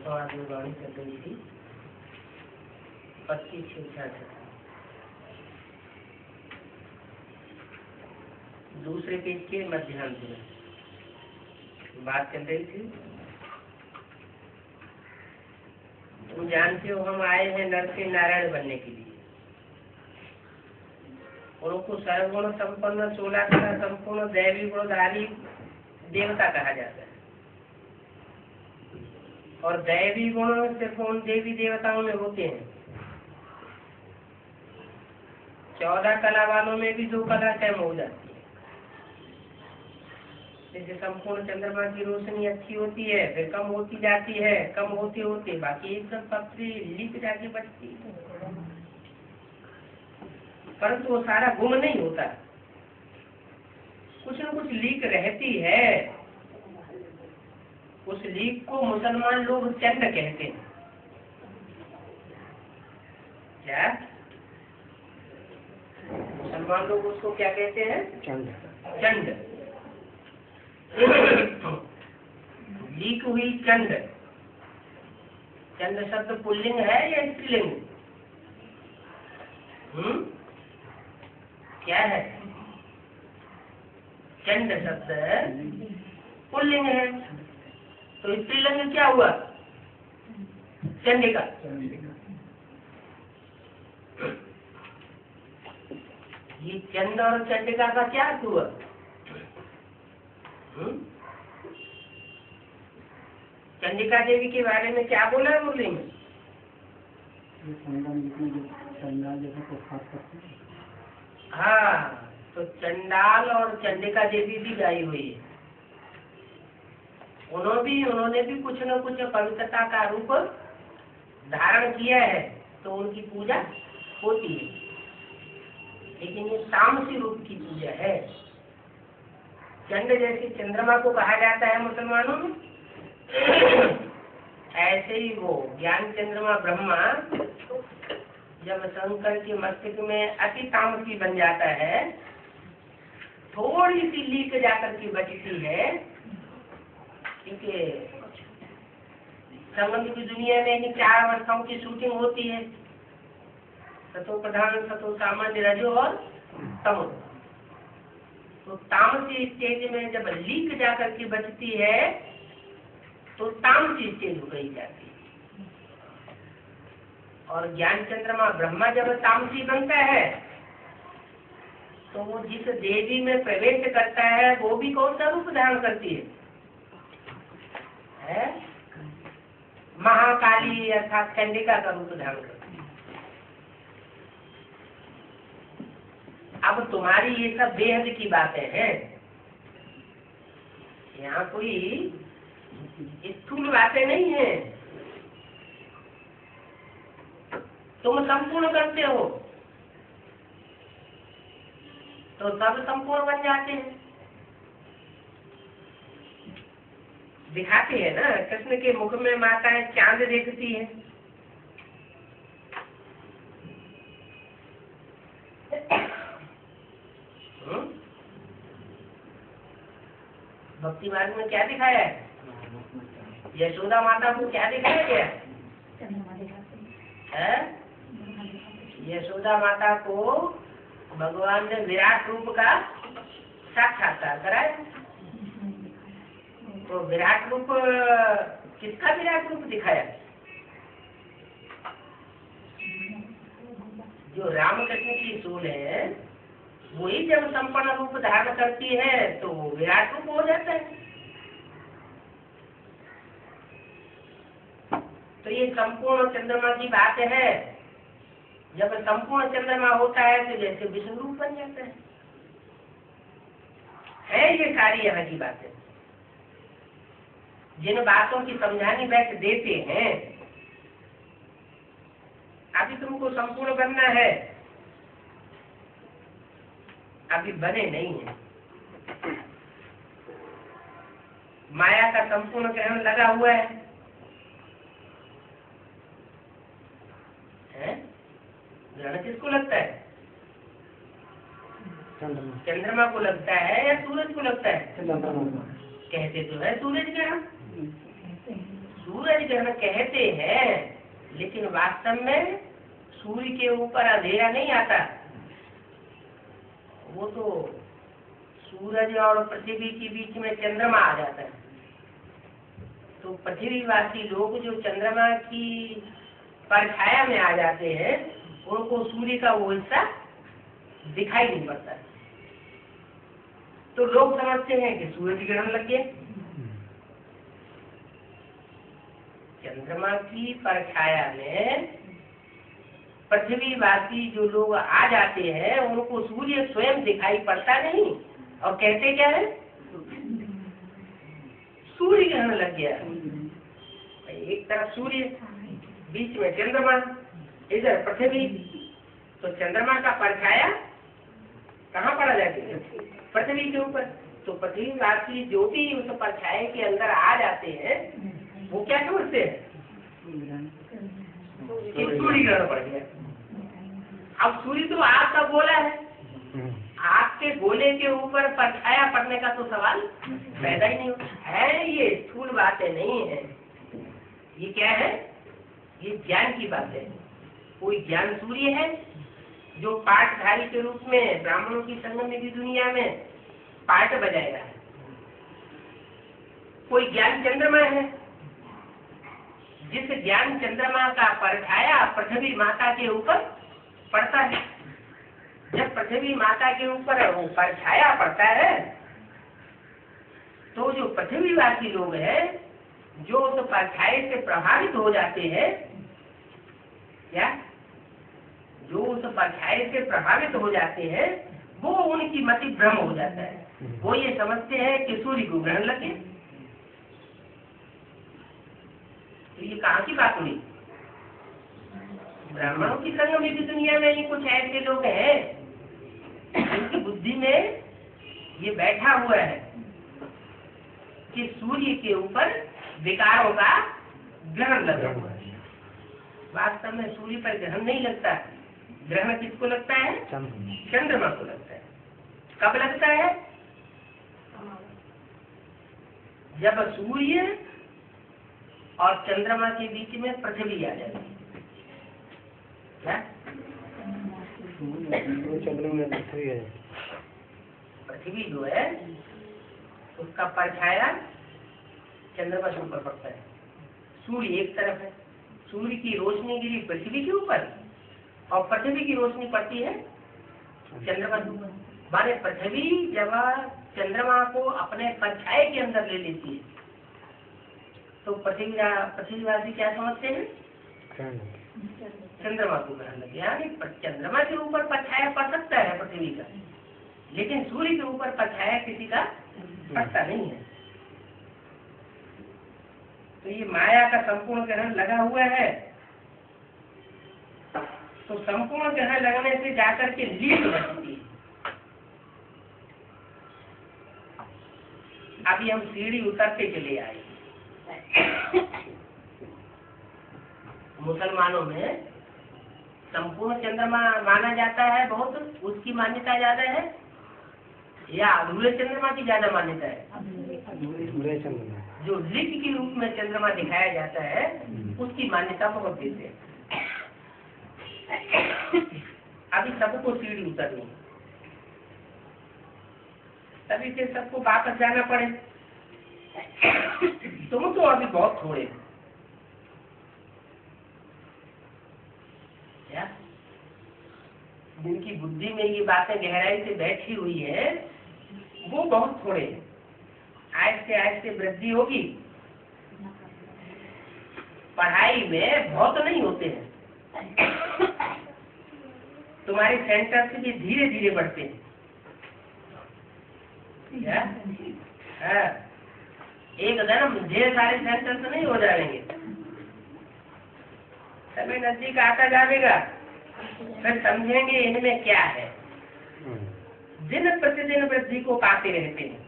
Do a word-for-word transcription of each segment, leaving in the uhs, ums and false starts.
समाज में वाणी चल रही थी पच्चीस छः दूसरे पेज के मध्यांश में बात चल रही थी। तुम जानते हो हम आए हैं नर से नारायण बनने के लिए। उनको सर्वगुण संपन्न सोलह कला संपूर्ण दैवी गुणधारी देवता कहा जाता है। और दैवी गुण सिर्फ उन देवी देवताओं में होते हैं। चौदह कला वालों में भी दो कला कम हो जाती है। जैसे संपूर्ण चंद्रमा की रोशनी अच्छी होती है फिर कम होती जाती है, कम होते होते बाकी एकदम पतली लीक जाके बचती है। परंतु वो सारा गुम नहीं होता, कुछ न कुछ लीक रहती है। उस लीक को मुसलमान लोग चंड कहते हैं। क्या मुसलमान लोग उसको क्या कहते हैं? चंड। चंड लीक हुई चंड। चंड शब्द पुल्लिंग है या स्त्रीलिंग? हम्म क्या है? चंड शब्द पुल्लिंग है तो स्त्रीलिंग क्या हुआ? चंडिका। ये चंड और चंडिका का क्या हुआ? चंडिका देवी के बारे में क्या बोला है मुरली में? हाँ, तो चंडाल और चंडिका देवी भी गाई हुई है। उन्होंने भी उन्होंने भी कुछ न कुछ पवित्रता का रूप धारण किया है तो उनकी पूजा होती है। लेकिन ये तामसी रूप की पूजा है। चंड जैसे चंद्रमा को कहा जाता है मुसलमानों में, ऐसे ही वो ज्ञान चंद्रमा ब्रह्मा जब शंकर के मस्तिष्क में अति तामसी बन जाता है, थोड़ी सी लीक जाकर के बचती है। क्योंकि संबंध की दुनिया में चार अवस्थाओं की शूटिंग होती है, सतो प्रधान, सतो सामान्य, रजो और तमो। तो तामसी स्टेज में जब लीक जाकर के बचती है तो तामसी स्टेज हो गई जाती है। और ज्ञान चंद्रमा ब्रह्मा जब तामसी बनता है तो वो जिस देवी में प्रवेश करता है वो भी कौन सा रूप धारण करती है? है महाकाली अर्थात चंडिका का रूप धारण करती है। अब तुम्हारी ये सब बेहद की बातें हैं, यहाँ कोई स्थूल बातें नहीं है। तुम संपूर्ण करते हो तो सब संपूर्ण बन जाते हैं। दिखाते हैं ना, कृष्ण के मुख में माताएं चांद देखती है। भक्ति मार्ग में क्या दिखाया है? यशोदा माता को क्या दिखाया गया है? यशोदा माता को भगवान ने विराट रूप का साक्षात्कार कराया। तो विराट रूप किसका विराट रूप दिखाया? जो रामकृष्ण की सूल है वही जब संपन्न रूप धारण करती है तो विराट रूप हो जाता है। तो ये संपूर्ण चंद्रमा की बात है। जब संपूर्ण चंद्रमा होता है तो जैसे विष्णु रूप बन जाता है। है ये सारी यहाँ की बातें। जिन बातों की समझानी बैठ देते हैं, अभी तुमको संपूर्ण बनना है, अभी बने नहीं है। माया का संपूर्ण ग्रहण लगा हुआ है, है? ग्रहण किसको लगता है? चंद्रमा को लगता है या सूरज को लगता है? कहते तो है सूरज ग्रहण। सूरज सूरज ग्रहण कहते हैं, लेकिन वास्तव में सूर्य के ऊपर अंधेरा नहीं आता। वो तो सूरज और पृथ्वी के बीच में चंद्रमा आ जाता है। तो पृथ्वीवासी लोग जो चंद्रमा की परछाया में आ जाते हैं, उनको सूर्य का वो हिस्सा दिखाई नहीं पड़ता। तो लोग समझते हैं कि सूरज ग्रहण लग गया। चंद्रमा की परछाया में पृथ्वीवासी जो लोग आ जाते हैं, उनको सूर्य स्वयं दिखाई पड़ता नहीं, और कहते क्या है, सूर्य ग्रहण लग गया। एक तरफ सूर्य, बीच में चंद्रमा, इधर पृथ्वी। तो चंद्रमा का परछाया कहाँ पड़ा जाती है, पृथ्वी के ऊपर। तो पृथ्वीवासी जो भी उस परछाए के अंदर आ जाते हैं, वो क्या समझते हैं कि सूर्य ग्रहण पड़ गया। अब सूर्य तो आग का गोला है, आग के गोले के ऊपर परछाया पड़ने का तो सवाल पैदा ही नहीं होता है। ये स्थूल बातें नहीं है, ये क्या है, ये ज्ञान की बात है। कोई ज्ञान सूर्य है जो पाठधारी के रूप में ब्राह्मणों की संगम की दुनिया में पाठ बजाएगा। कोई ज्ञान चंद्रमा है, जिस ज्ञान चंद्रमा का परछाया पृथ्वी माता के ऊपर पड़ता है। जब पृथ्वी माता के ऊपर वो परछाया पड़ता है, तो जो पृथ्वीवासी लोग हैं, जो उस परछाए से प्रभावित हो जाते हैं, क्या जो उस परछाए से प्रभावित हो जाते हैं, वो उनकी मति भ्रम हो जाता है। वो ये समझते हैं कि सूर्य को ग्रहण लगे। तो ये कहाँ की बात हुई, ब्राह्मणों की संगम की दुनिया में ही कुछ ऐसे लोग हैं जिनकी बुद्धि में ये बैठा हुआ है कि सूर्य के ऊपर विकारों का ग्रहण लगा हुआ है। वास्तव में सूर्य पर ग्रहण नहीं लगता। ग्रहण किसको लगता है, चंद्रमा को लगता है। कब लगता है, जब सूर्य और चंद्रमा के बीच में पृथ्वी आ जाती है। क्या पृथ्वी जो है उसका परछाया चंद्रमा के ऊपर पड़ता है। सूर्य एक तरफ है, सूर्य की रोशनी गिरी पृथ्वी के ऊपर, और पृथ्वी की रोशनी पड़ती है चंद्रमा के ऊपर। माने पृथ्वी जब चंद्रमा को अपने परछाए के अंदर ले लेती है, तो पृथ्वी पृथ्वीवासी क्या समझते हैं, चंद्रमा को ग्रहण लगे। यानी चंद्रमा के ऊपर परछाया पड़ सकता है पृथ्वी का, लेकिन सूर्य के ऊपर परछाया किसी का पड़ता नहीं है। तो ये माया का संपूर्ण ग्रहण लगा हुआ है। तो संपूर्ण ग्रहण लगने से जाकर के लीक बचती है। अभी हम सीढ़ी उतरते चले आए। मुसलमानों में संपूर्ण चंद्रमा माना जाता है बहुत, उसकी मान्यता ज्यादा है, या अधूरे चंद्रमा की ज्यादा मान्यता है? अधूरे चंद्रमा जो लिक के रूप में चंद्रमा दिखाया जाता है, उसकी मान्यता बहुत देते हैं। अभी सबको सीढ़ी उतरनी, तभी फिर सबको वापस जाना पड़े। तुम तो अभी बहुत थोड़े, क्या जिनकी बुद्धि में ये बातें गहराई से बैठी हुई है, वो बहुत थोड़े हैं। आहिस्ते आहिस्ते वृद्धि होगी। पढ़ाई में बहुत नहीं होते हैं, तुम्हारे सेंटर से भी धीरे धीरे बढ़ते हैं। क्या हाँ, एक दिन ढेर सारे सेंटर से नहीं हो जाएंगे, समय नजदीक आता जाएगा, फिर समझेंगे इनमें क्या है। दिन प्रतिदिन वृद्धि को पाते रहते हैं।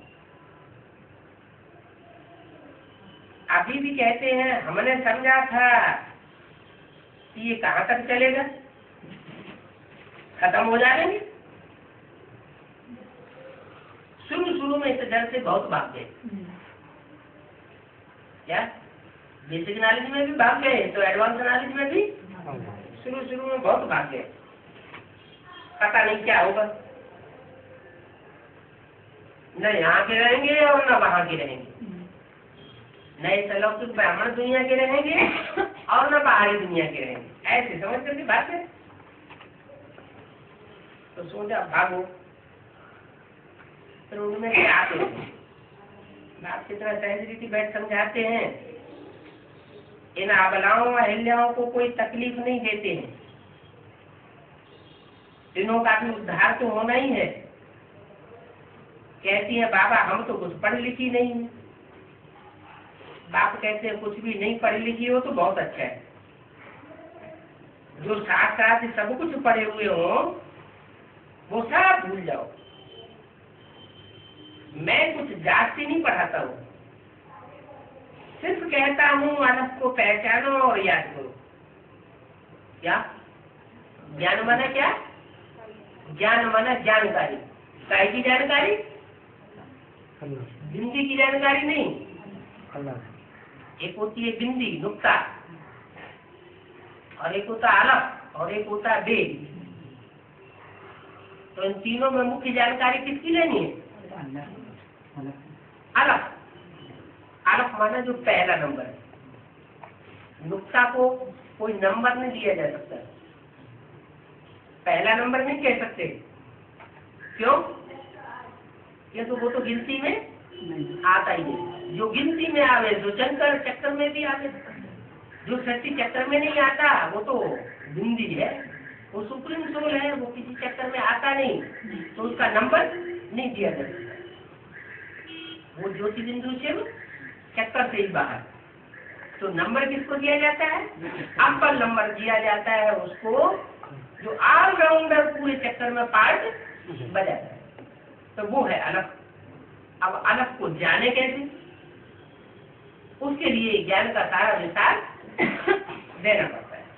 अभी भी कहते हैं हमने समझा था कि ये कहाँ तक चलेगा, खत्म हो जाएंगे। शुरू शुरू में इस डर से बहुत भाग गए। क्या बेसिक नॉलेज में भी भाग गए तो एडवांस नॉलेज में भी शुरू शुरू में बहुत भाग गए, पता नहीं क्या होगा, न यहाँ के रहेंगे और न वहां के रहेंगे, न इस अलौकिक ब्राह्मण दुनिया के रहेंगे और न बाहरी दुनिया के रहेंगे, ऐसे समझ करके बात है। तो सोचा भागो, फिर उनमें से आते हैं बाप की तरह सहज रीति बैठ समझाते हैं, इन अबलाओं अहिल्याओं को कोई तकलीफ नहीं देते हैं, तीनों का भी उद्धार तो होना ही है। कहती है बाबा हम तो कुछ पढ़ लिखी नहीं है। बाप कहते हैं कुछ भी नहीं पढ़ी लिखी हो तो बहुत अच्छा है, जो शास्त्रार्थ सब कुछ पढ़े हुए हो वो सब भूल जाओ। मैं कुछ जाति नहीं पढ़ाता हूँ, सिर्फ कहता हूँ अलग को पहचानो और याद करो। क्या ज्ञान माना? क्या ज्ञान माना? जानकारी। काय की जानकारी? बिंदी की जानकारी नहीं। एक होती है बिंदी नुक्ता, और एक होता अलग, और एक होता वेद। तो इन तीनों में मुख्य जानकारी किसकी लेनी है? अलग। अलग माना जो पहला नंबर है। नुक्ता को कोई नंबर नहीं दिया जा सकता, पहला नंबर नहीं कह सकते। क्यों? क्योंकि तो वो तो गिनती में आता ही नहीं। जो गिनती में आवे जो चक्कर चक्कर में भी आवे, जो सृष्टि चक्कर में नहीं आता वो तो बिंदी है, वो सुप्रीम सोल है, वो किसी चक्कर में आता नहीं, तो उसका नंबर नहीं दिया जा सकता। वो ज्योति बिंदु से चक्कर से ही बाहर। तो नंबर किसको दिया जाता है? अव्वल नंबर दिया जाता है उसको जो ऑलराउंडर पूरे चक्कर में पार्ट बजाता है, तो वो है अलग। अब अलग को जाने कैसे? उसके लिए ज्ञान का सारा विस्तार देना पड़ता है।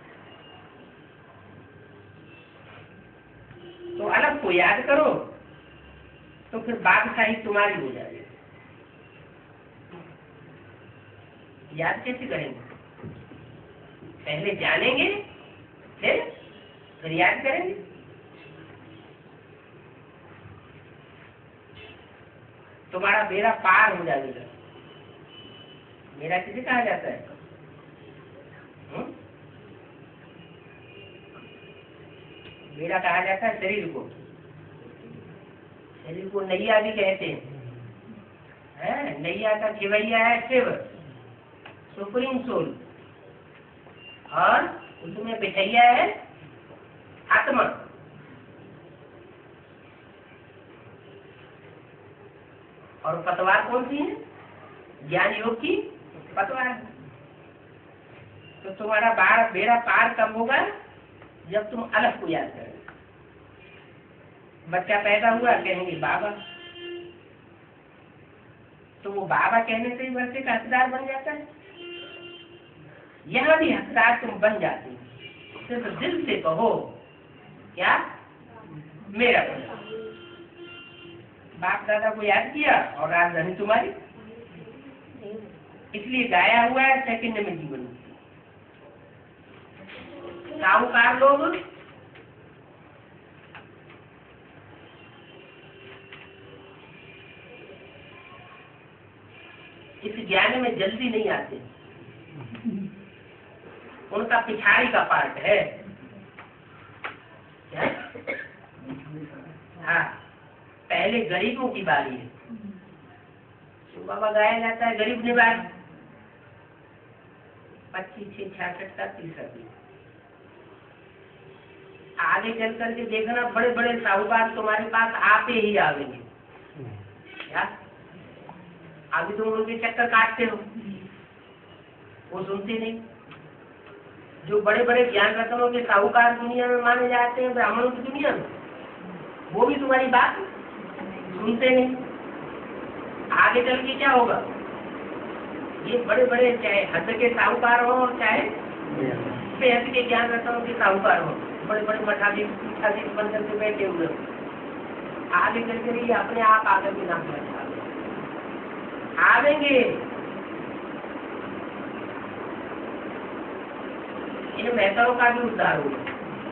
तो अलग को याद करो तो फिर बादशाही तुम्हारी हो जाएगी। याद कैसे करेंगे? पहले जानेंगे फिर फिर याद करेंगे। तुम्हारा बेड़ा पार हो जाएगा। मेरा किसे कहा जाता है? हुँ? बेड़ा कहा जाता है शरीर को। शरीर को नैया भी कहते हैं। नैया का खेवैया है शिव, सुप्रीम सोल, और उसमें बिठैया है आत्मा। और पतवार कौन सी है? ज्ञान योग की पतवार। तो तुम्हारा बार बेड़ा पार कब होगा? जब तुम अलग को याद करोगे। बच्चा पैदा हुआ कहेंगे बाबा, तो वो बाबा कहने से ही बच्चे का हकदार बन जाता है। यहाँ भी हकदार तुम बन जाते हो, सिर्फ दिल से कहो क्या मेरा बना। बाप दादा को याद किया और राजधानी तुम्हारी, इसलिए गाया हुआ है सेकंड में जीवन। साहूकार लोग इस ज्ञान में जल्दी नहीं आते, उनका पिछाड़ी का पार्ट है। क्या? हाँ, पहले गरीबों की बारी है। तो बाबा गाया जाता है गरीब निवाज, पच्चीस छह छियासठ का तीसरा भी। आगे चल करके देखना बड़े बड़े साहूकार तुम्हारे पास आते ही आवेंगे। क्या? अभी तुम उनके चक्कर काटते हो, वो सुनते नहीं। जो बड़े बड़े ज्ञान रत्नों के साहूकार दुनिया में माने जाते हैं ब्राह्मणों की दुनिया में, वो भी तुम्हारी बात सुनते नहीं। आगे चल के क्या होगा? ये बड़े बड़े चाहे हद के साहूकार हो और चाहे बेहद के ज्ञान रत्नों के साहूकार हो, बड़े बड़े मठाधीश पीठाधीश बनकर के बैठे हुए, आगे चल कर ये अपने आप आगे भी नाम आवेंगे। इन मेहतरों का भी उद्धार होगा।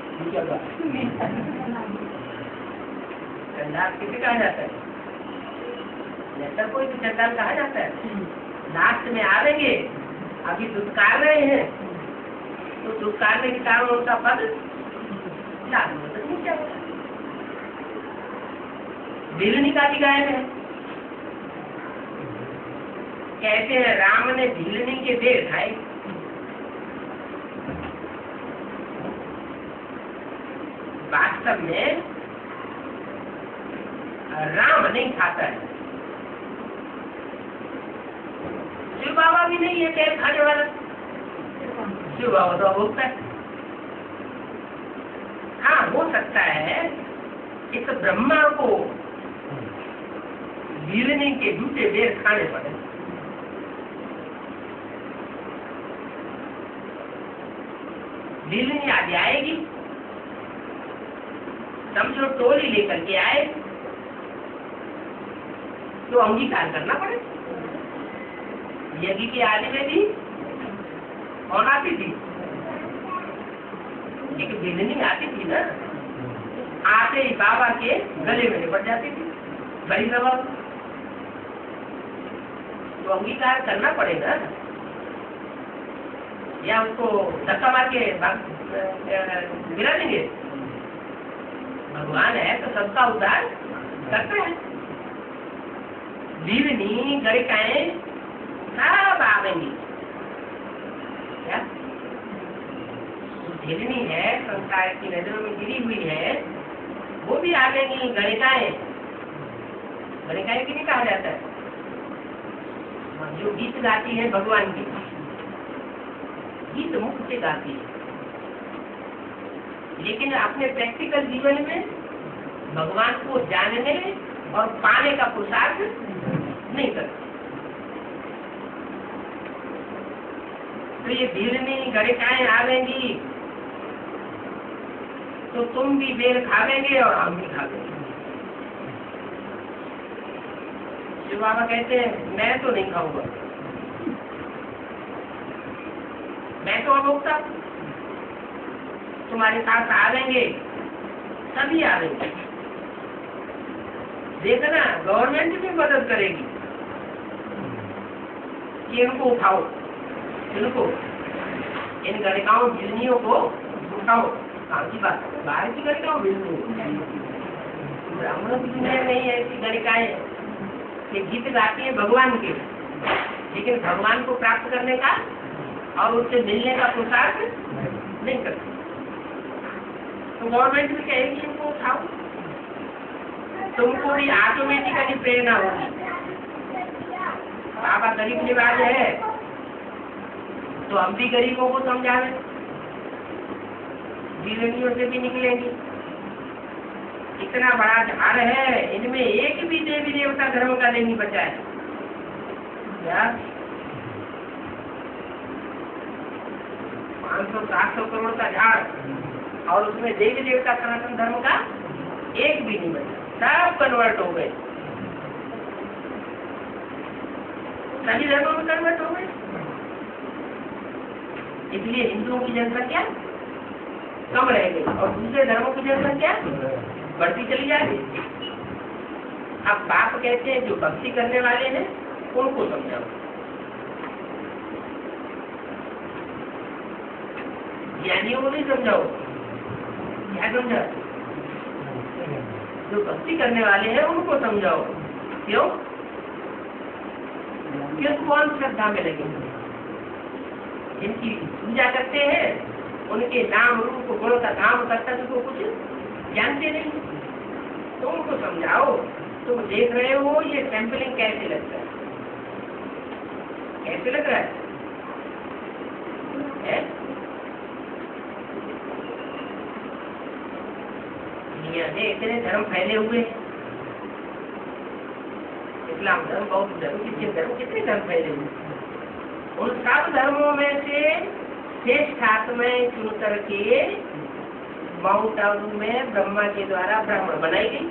चंडाल किसे कहा जाता है? मेहतर को ही तो चंडाल कहा जाता है। लास्ट में आवेंगे, अभी दुष्कार रहे हैं तो दुष्कारने के कारण उनका पद लागू होता नहीं। क्या होता बिलनी का भी गायब है। कहते हैं राम ने भीलनी के बेर खाए। वास्तव में राम नहीं खाता है, शिव बाबा भी नहीं है बेर खाने वाला। शिव बाबा तो होता है। हाँ, हो सकता है इस ब्रह्मा को भीलनी के झूठे बेर खाने पड़े। भीलनी आज आएगी, समझो टोली लेकर के आए तो अंगीकार करना पड़े। यज्ञ की आदि में भी कौन आती थी? एक भीलनी आती थी ना, आते ही बाबा के गले में लिपट जाती थी। बड़ी सभा तो अंगीकार करना पड़ेगा, या उसको धक्का मार के गिरा देंगे? भगवान है तो सबका उद्धार करते हैं। भीलनी गणिकाएं सब आवेंगी। क्या भीलनी है संसार की नजरों में गिरी हुई है, वो भी आवेंगी। गणिकाएं गणिकाएं की नहीं कहा जाता है जो गीत गाती है भगवान की, गीत मुख से गाती है, लेकिन अपने प्रैक्टिकल जीवन में भगवान को जानने और पाने का पुरुषार्थ नहीं करते। तो ये भीलनी गणिकाएं आवेंगी तो तुम भी बेर खावेंगे और हम भी खावेंगे। शिव बाबा कहते हैं मैं तो नहीं खाऊंगा, मैं तो अभोक्ता। तुम्हारे साथ आवेंगे, सभी आवेंगे। देखना गवर्नमेंट भी मदद करेगी कि इनको उठाओ, इनको इन गणिकाओं भीलनियों को उठाओ। काम की बात, बाहर की गणिकाओं भीलनी, ब्राह्मणों की दुनिया में ही ऐसी गणिकाएं ये गीत गाती है भगवान के, लेकिन भगवान को प्राप्त करने का और उससे मिलने का पुरुषार्थ नहीं करते। तो गवर्नमेंट भी कहेगी इनको उठाओ, तुमको भी ऑटोमेटिकली प्रेरणा होगी। बाबा गरीब निवाज है तो हम भी गरीबों को समझावे, भीलनियों से भी निकलेंगी। इतना बड़ा झाड़ है, इनमें एक भी देवी देवता धर्म का नहीं बचा है। क्या पाँच सौ सात सौ करोड़ का झाड़ और उसमें देवी देवता सनातन धर्म का एक भी नहीं बचा, सब कन्वर्ट हो गए, सभी धर्मों में कन्वर्ट हो गए। इसलिए हिंदुओं की जनसंख्या कम रह गई और दूसरे धर्मों की जनसंख्या बढ़ती चली जा रही। अब बाप कहते हैं जो भक्ति करने वाले हैं उनको समझाओ, ज्ञानियों को नहीं समझाओ। क्या समझा? जो भक्ति करने वाले हैं उनको समझाओ। क्यों? क्यों? कौन श्रद्धा में लगे, जिनकी पूजा करते हैं उनके नाम रूप गुण का नाम करता तो कुछ जानते नहीं, तो उनको समझाओ। तुम देख रहे हो ये सैंपलिंग कैसे लगता है, कैसे लग रहा है, है? दुनिया में इतने धर्म फैले हुए हैं, इस्लाम धर्म, बौद्ध धर्म, क्रिश्चियन धर्म, कितने धर्म फैले हुए। उन सब धर्मों में से श्रेष्ठ आत्माएं चुन करके माउंट आबू में ब्रह्मा के द्वारा ब्राह्मण बनाई गई,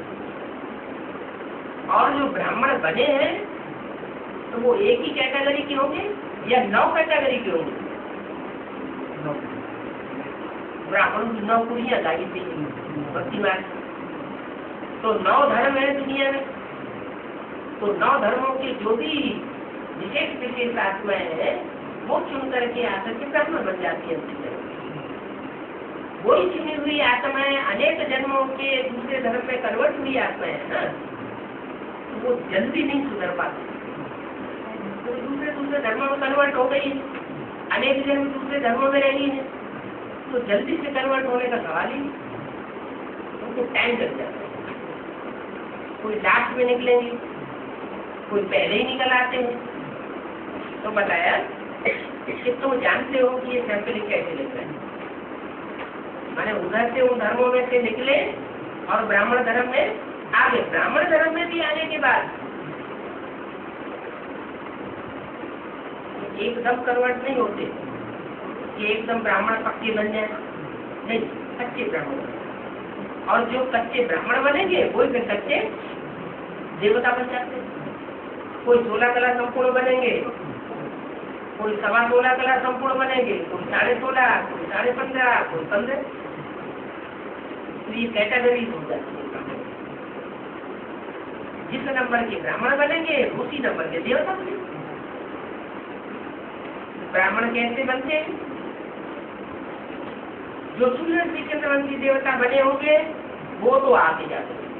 और जो ब्राह्मण बने हैं तो वो एक ही कैटेगरी के होंगे या नौ कैटेगरी के होंगे? ब्राह्मणों की नौ कुड़ियां लाई थी भक्ति मार्ग। तो नौ धर्म है दुनिया में, तो नौ धर्मों के जो भी विशेष विशेष आत्माएं हैं वो चुन करके आकर के ब्राह्मण बन जाती है। वही चुनी हुई आत्माएं अनेक जन्मों के दूसरे धर्म में कन्वर्ट हुई आत्माएं है ना, तो वो जल्दी नहीं सुधर पाती। तो दूसरे दूसरे धर्मों में कन्वर्ट हो गई, अनेक जन्म दूसरे धर्मों में रही है, तो जल्दी से कन्वर्ट होने का सवाल ही नहीं। उनको टाइम लग जाता है। कोई लास्ट में निकलेंगी, कोई पहले ही निकल आते हैं। तो बताया कि तुम जानते हो कि ये सैंपलिंग कैसे निकला है। माने उधर से उन धर्मों में से निकले और ब्राह्मण धर्म में आगे। ब्राह्मण धर्म में भी आने के बाद एकदम कन्वर्ट नहीं होते कि एकदम ब्राह्मण पक्के बन जाए, नहीं, कच्चे ब्राह्मण। और जो कच्चे ब्राह्मण बनेंगे वही फिर कच्चे देवता बन जाते हैं। कोई सोलह कला संपूर्ण बनेंगे, कोई सवा सोलह कला संपूर्ण बनेंगे, कोई साढ़े सोलह, कोई साढ़े पंद्रह, कोई पंद्रह। तो ये कैटेगरी हो जाती है। जिस नंबर के ब्राह्मण बनेंगे उसी नंबर के देवता बनेंगे। ब्राह्मण कैसे बनते हैं? जो सूर्य चंद्रवंशी देवता बने होंगे वो तो आगे जाते हैं,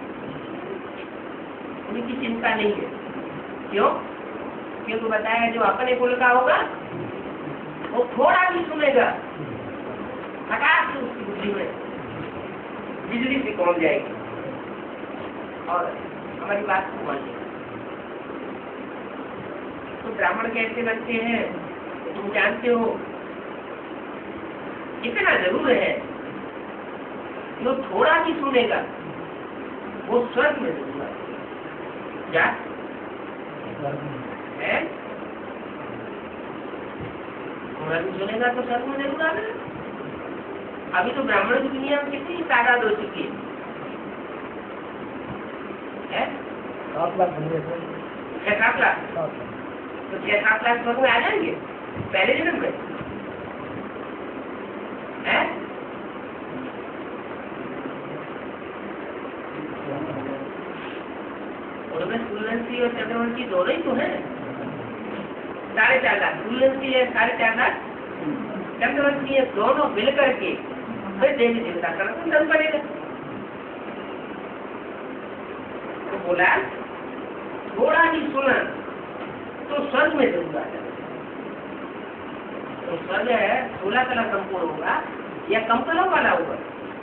उनकी चिंता नहीं है। क्यों? क्योंकि बताया जो अपने कुल का होगा वो थोड़ा भी सुनेगा, हटाक से उसकी बुद्धि में बिजली से कौन जाएगी और हमारी बात को मानेगा। तो ब्राह्मण कैसे बनते हैं तुम जानते हो। इतना जरूर है जो थोड़ा भी सुनेगा वो स्वर्ग में जरूर आएगा। क्या है? थोड़ा भी सुनेगा तो स्वर्ग में जरूर आएगा। अभी तो ब्राह्मण की दुनिया में कितनी तादाद हो चुकी है? सात लाख छह सात लाख तो छह सात लाख स्वर्ग में आ जाएंगे पहले जन्म में है? उनमें सूर्यवंशी और चंद्रवंशी दोनों ही तो है। साढ़े चार लाख सूर्यवंशी है, साढ़े चार लाख चंद्रवंशी है, दोनों मिल करके फिर देवी देवता का धन बनेगा। तो बोला थोड़ा ही सुना तो स्वर्ग में जरूर आ जाए। तो स्वर्ग है सोलह कला संपूर्ण होगा या कम कला वाला होगा?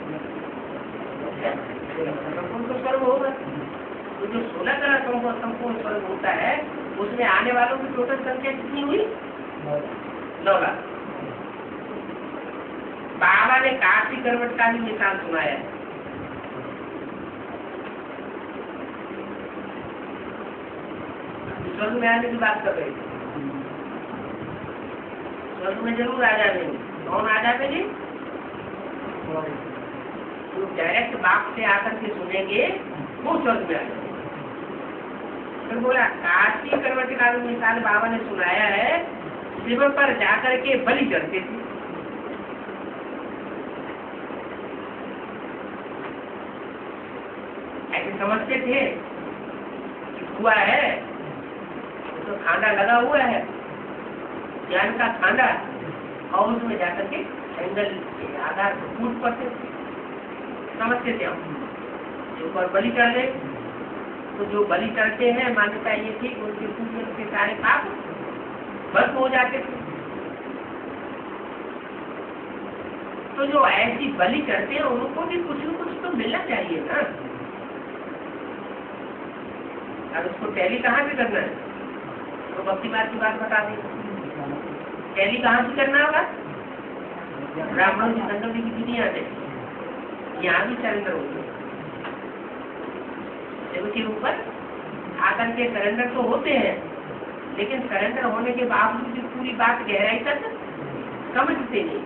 संपूर्ण तो स्वर्ग होगा। तो जो सोलह कला संपूर्ण स्वर्ग होता है उसमें आने वालों की टोटल संख्या कितनी हुई? नौ लाख। बाबा ने काशी करवट का भी मिसाल सुनाया है। स्वर्ग में आने की बात कर रहे थे। स्वर्ग में जरूर आ जाएंगे। कौन आ जाएंगे? जो डायरेक्ट बाप से आकर के सुनेंगे वो स्वर्ग में आ जाएंगे। फिर बोला काशी करवट का भी मिसाल बाबा ने सुनाया है। शिव पर जाकर के बलि चढ़ते थे। ऐसे समझते थे कि हुआ है तो खांडा लगा हुआ है, ज्ञान का खांडा, और उसमें जाकर के एंगल के आधार पर फूट पड़ते समझते थे हम। जो ऊपर बलि चढ़ गए तो जो बलि चढ़ते हैं मान्यता ये थी उनके पूजन के सारे पाप भस्म हो जाते थे। तो जो ऐसी बलि चढ़ते हैं उनको भी कुछ न कुछ तो मिलना चाहिए ना। और उसको टैली कहाँ से करना है? तो भक्ति बात की बात बता दी। टैली कहाँ से करना होगा? ब्राह्मणों की संगति की दुनिया में यहाँ भी सरेंडर होगी। के ऊपर आकर के सरेंडर तो होते हैं, लेकिन सरेंडर होने के बावजूद भी पूरी बात गहराई तक समझते नहीं।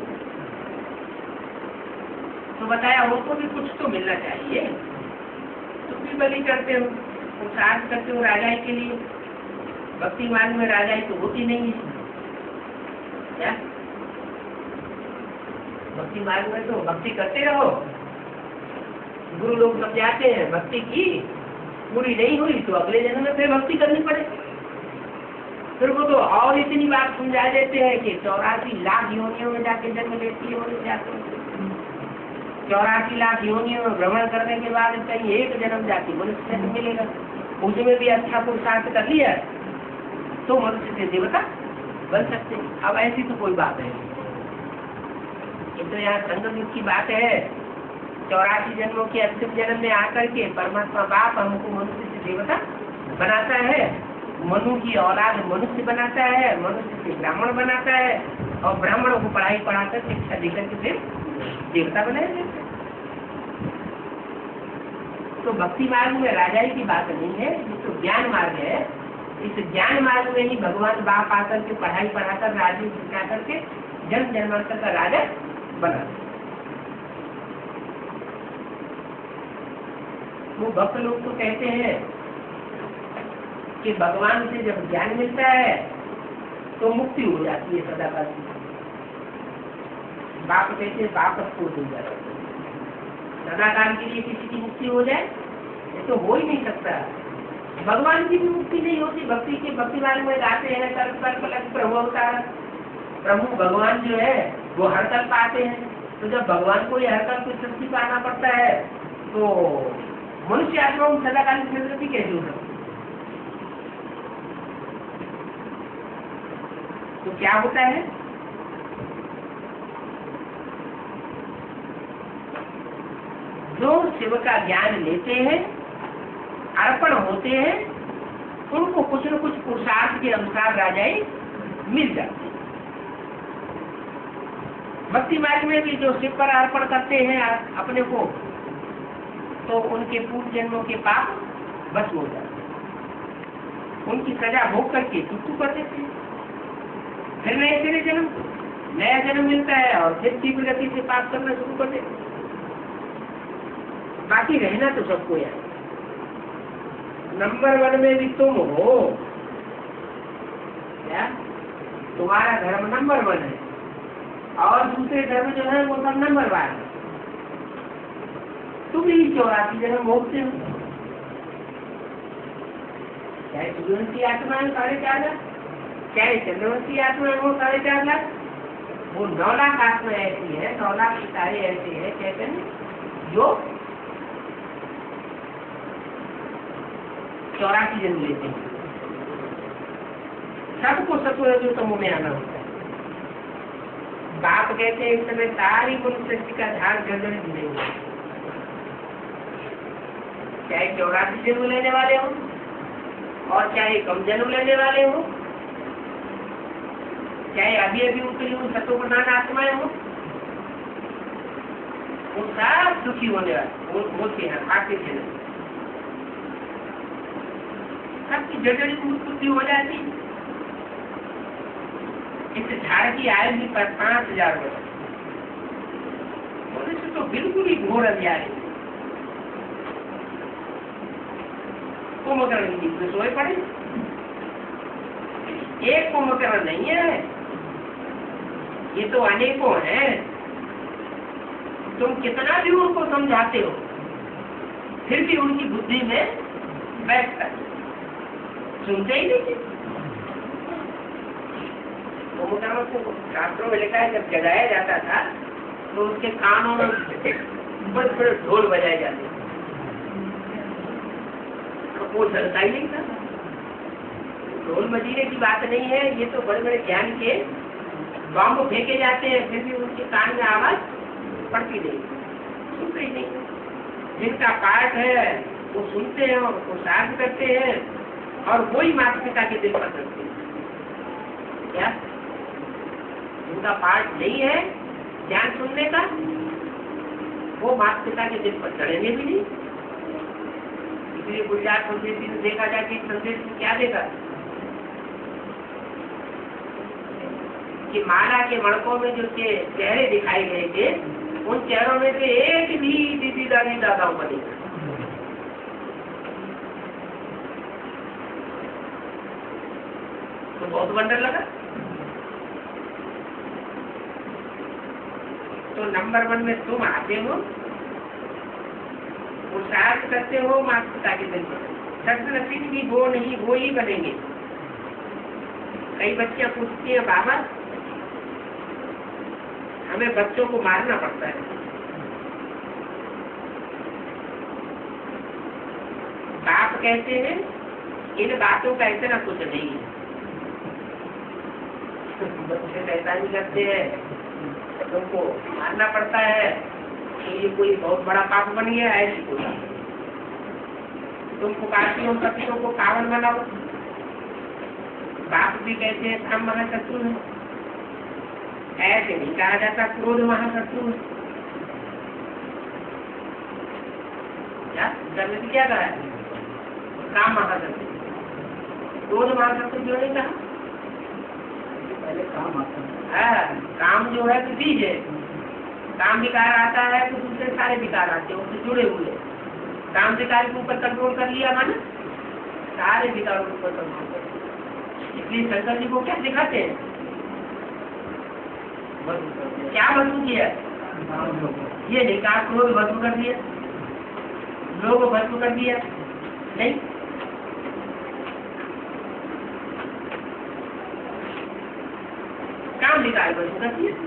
तो बताया उनको भी कुछ तो मिलना चाहिए। तो भी बलि करते हो, उपसार करते हो राजाई के लिए। भक्ति मार्ग में राजाई तो होती नहीं है। क्या भक्ति मार्ग में तो भक्ति करते रहो। गुरु लोग समझाते हैं भक्ति की पूरी नहीं हुई तो अगले जन्म में फिर भक्ति करनी पड़े। फिर वो तो और इतनी बात समझा देते हैं कि चौरासी लाख योनियों में जाके जन्म लेती है वो जाते चौरासी लाख योनियों में भ्रमण करने के बाद कहीं एक जन्म जाती मनुष्य जन्म मिलेगा। उसमें भी अच्छा पुरुषार्थ कर लिया तो मनुष्य से देवता बन सकते हैं। अब ऐसी तो कोई बात है ये तो यहाँ संगम की बात है। चौरासी जन्मों के अंतिम जन्म में आकर के परमात्मा बाप हमको मनुष्य से देवता बनाता है, मनु की औलाद मनुष्य बनाता है, मनुष्य से ब्राह्मण बनाता है और ब्राह्मणों को पढ़ाई पढ़ाकर शिक्षा देकर के फिर देवता बनाए जाते हैं। तो भक्ति मार्ग में राजाई की बात नहीं है, ये तो ज्ञान मार्ग है। इस ज्ञान मार्ग में ही भगवान बाप आकर के पढ़ाई पढ़ाकर राज्य सिखा करके जन्म जन्मांतर का राजा बना। वो भक्त लोग तो कहते हैं कि भगवान से जब ज्ञान मिलता है तो मुक्ति हो जाती है सदा काल की। बाप कहते हैं वापस को हो जाता है सदा काल के लिए किसी की मुक्ति हो जाए ये तो हो ही नहीं सकता। भगवान की भी मुक्ति नहीं होती। भक्ति के भक्ति मार्ग में गाते हैं कल्प कल्प लग प्रभु अवतार। प्रभु भगवान जो है वो हर कल्प आते हैं। तो जब भगवान को हर कल्प की सृष्टि पर आना पड़ता है तो मनुष्य आत्मा में सदाकाल की सृष्टि कैसे हो सकती? तो क्या होता है जो शिव का ज्ञान लेते हैं अर्पण होते हैं उनको कुछ न कुछ पुरुषार्थ के अनुसार राजाई मिल जाती है। भक्ति मार्ग में भी जो शिव पर अर्पण करते हैं अपने को तो उनके पूर्व जन्मों के पाप बच हो जाते हैं। उनकी सजा भोग करके चुप कर देते हैं। फिर नए सिरे जन्म नया जन्म मिलता है और फिर तीव्र गति से पाप करना शुरू कर देते। बाकी रहना तो सबको है। नंबर वन में भी तुम हो क्या? तुम्हारा धर्म नंबर वन है और दूसरे धर्म जो है वो सब नंबर वन है। तुम ही चौरासी जन्म भोगते हो। चाहे सूर्यवंशी आत्मा है साढ़े चार लाख, चाहे चंद्रवंशी आत्मा है वो साढ़े चार लाख, वो नौ लाख आत्मा ऐसी है, नौ लाख सितारे ऐसे है चैतन्य जो चौरासी जन्म लेते हैं। सबको सत्व तमो में आना होता है। बाप कहते हैं इस समय सारी मनुष्य सृष्टि का ध्यान जर्जरित नहीं है। चाहे चौरासी जन्म लेने वाले हो और चाहे कम जन्म लेने वाले हो, चाहे अभी अभी उतरी हुई सत्व प्रधान आत्माएं हो, वो सब सुखी होने वाले होते हैं। आते थे सबकी जर्जरित उत्पत्ति हो जाती। इस झाड़ की आयु भी पर पांच हजार वर्ष मनुष्य तो बिल्कुल ही घोर अंधियारे। कुंभकर्ण की तो सोए पड़े। एक कुंभकर्ण नहीं है, ये तो अनेकों हैं। तुम कितना भी उनको समझाते हो फिर भी उनकी बुद्धि में बैठता है, सुनते ही नहीं। कुंभकर्ण को शास्त्रों में लिखा है जब जगाया जाता था तो उसके कानों में बड़े बड़े ढोल बजाए जाते, तो वो चलता ही नहीं था। ढोल मजीरे की बात नहीं है, ये तो बड़े बड़े ज्ञान के बम फेंके जाते हैं फिर भी उनके कान में आवाज पड़ती नहीं, सुनते ही नहीं। जिनका पाठ है वो सुनते हैं वो शांत करते हैं और वही माता पिता के दिल पर करते हैं। क्या जिनका पाठ नहीं है ज्ञान सुनने का वो माता पिता के दिल पर चढ़ेंगे भी नहीं। इसलिए गुजरात संदेश में देखा जाए कि संदेश में क्या देखा कि माला के मणकों में जो चेहरे दिखाई गए थे उन चेहरों में से एक भी दीदी दादी दादाओं का नहीं। तो बहुत वंडर लगा। तो नंबर वन में तुम आते हो, पुरुषार्थ करते हो माता पिता के दिन पर, सत्य भी वो नहीं वो ही बनेंगे। कई बच्चियां पूछती हैं बाबा हमें बच्चों को मारना पड़ता है, बाप कहते हैं इन बातों का इतना कुछ नहीं है, बच्चे शैतानी करते हैं तुमको मारना पड़ता है तो ये कोई बहुत बड़ा पाप बन गया है, ऐसी कोई तुम पुकारती हो पतियों को पावन बनाओ। बाप भी कहते हैं काम महाशत्रु है, ऐसे नहीं कहा जाता क्रोध महाशत्रु है। क्या क्या कहा है? काम महाशत्रु, क्रोध महाशत्रु क्यों नहीं कहा? पहले काम आता है। हाँ, काम जो है तो बीज है, काम विकार आता है तो दूसरे सारे विकार आते हैं उससे जुड़े हुए। काम विकार के ऊपर कंट्रोल कर लिया माना सारे विकारों के ऊपर कंट्रोल कर लिया। इसलिए शंकर जी को क्या दिखाते हैं? क्या वस्तु किया? ये नहीं कहा क्रोध वस्तु कर दिया, लोग वस्तु कर दिया, नहीं। काम विकार वस्तु कर दिया।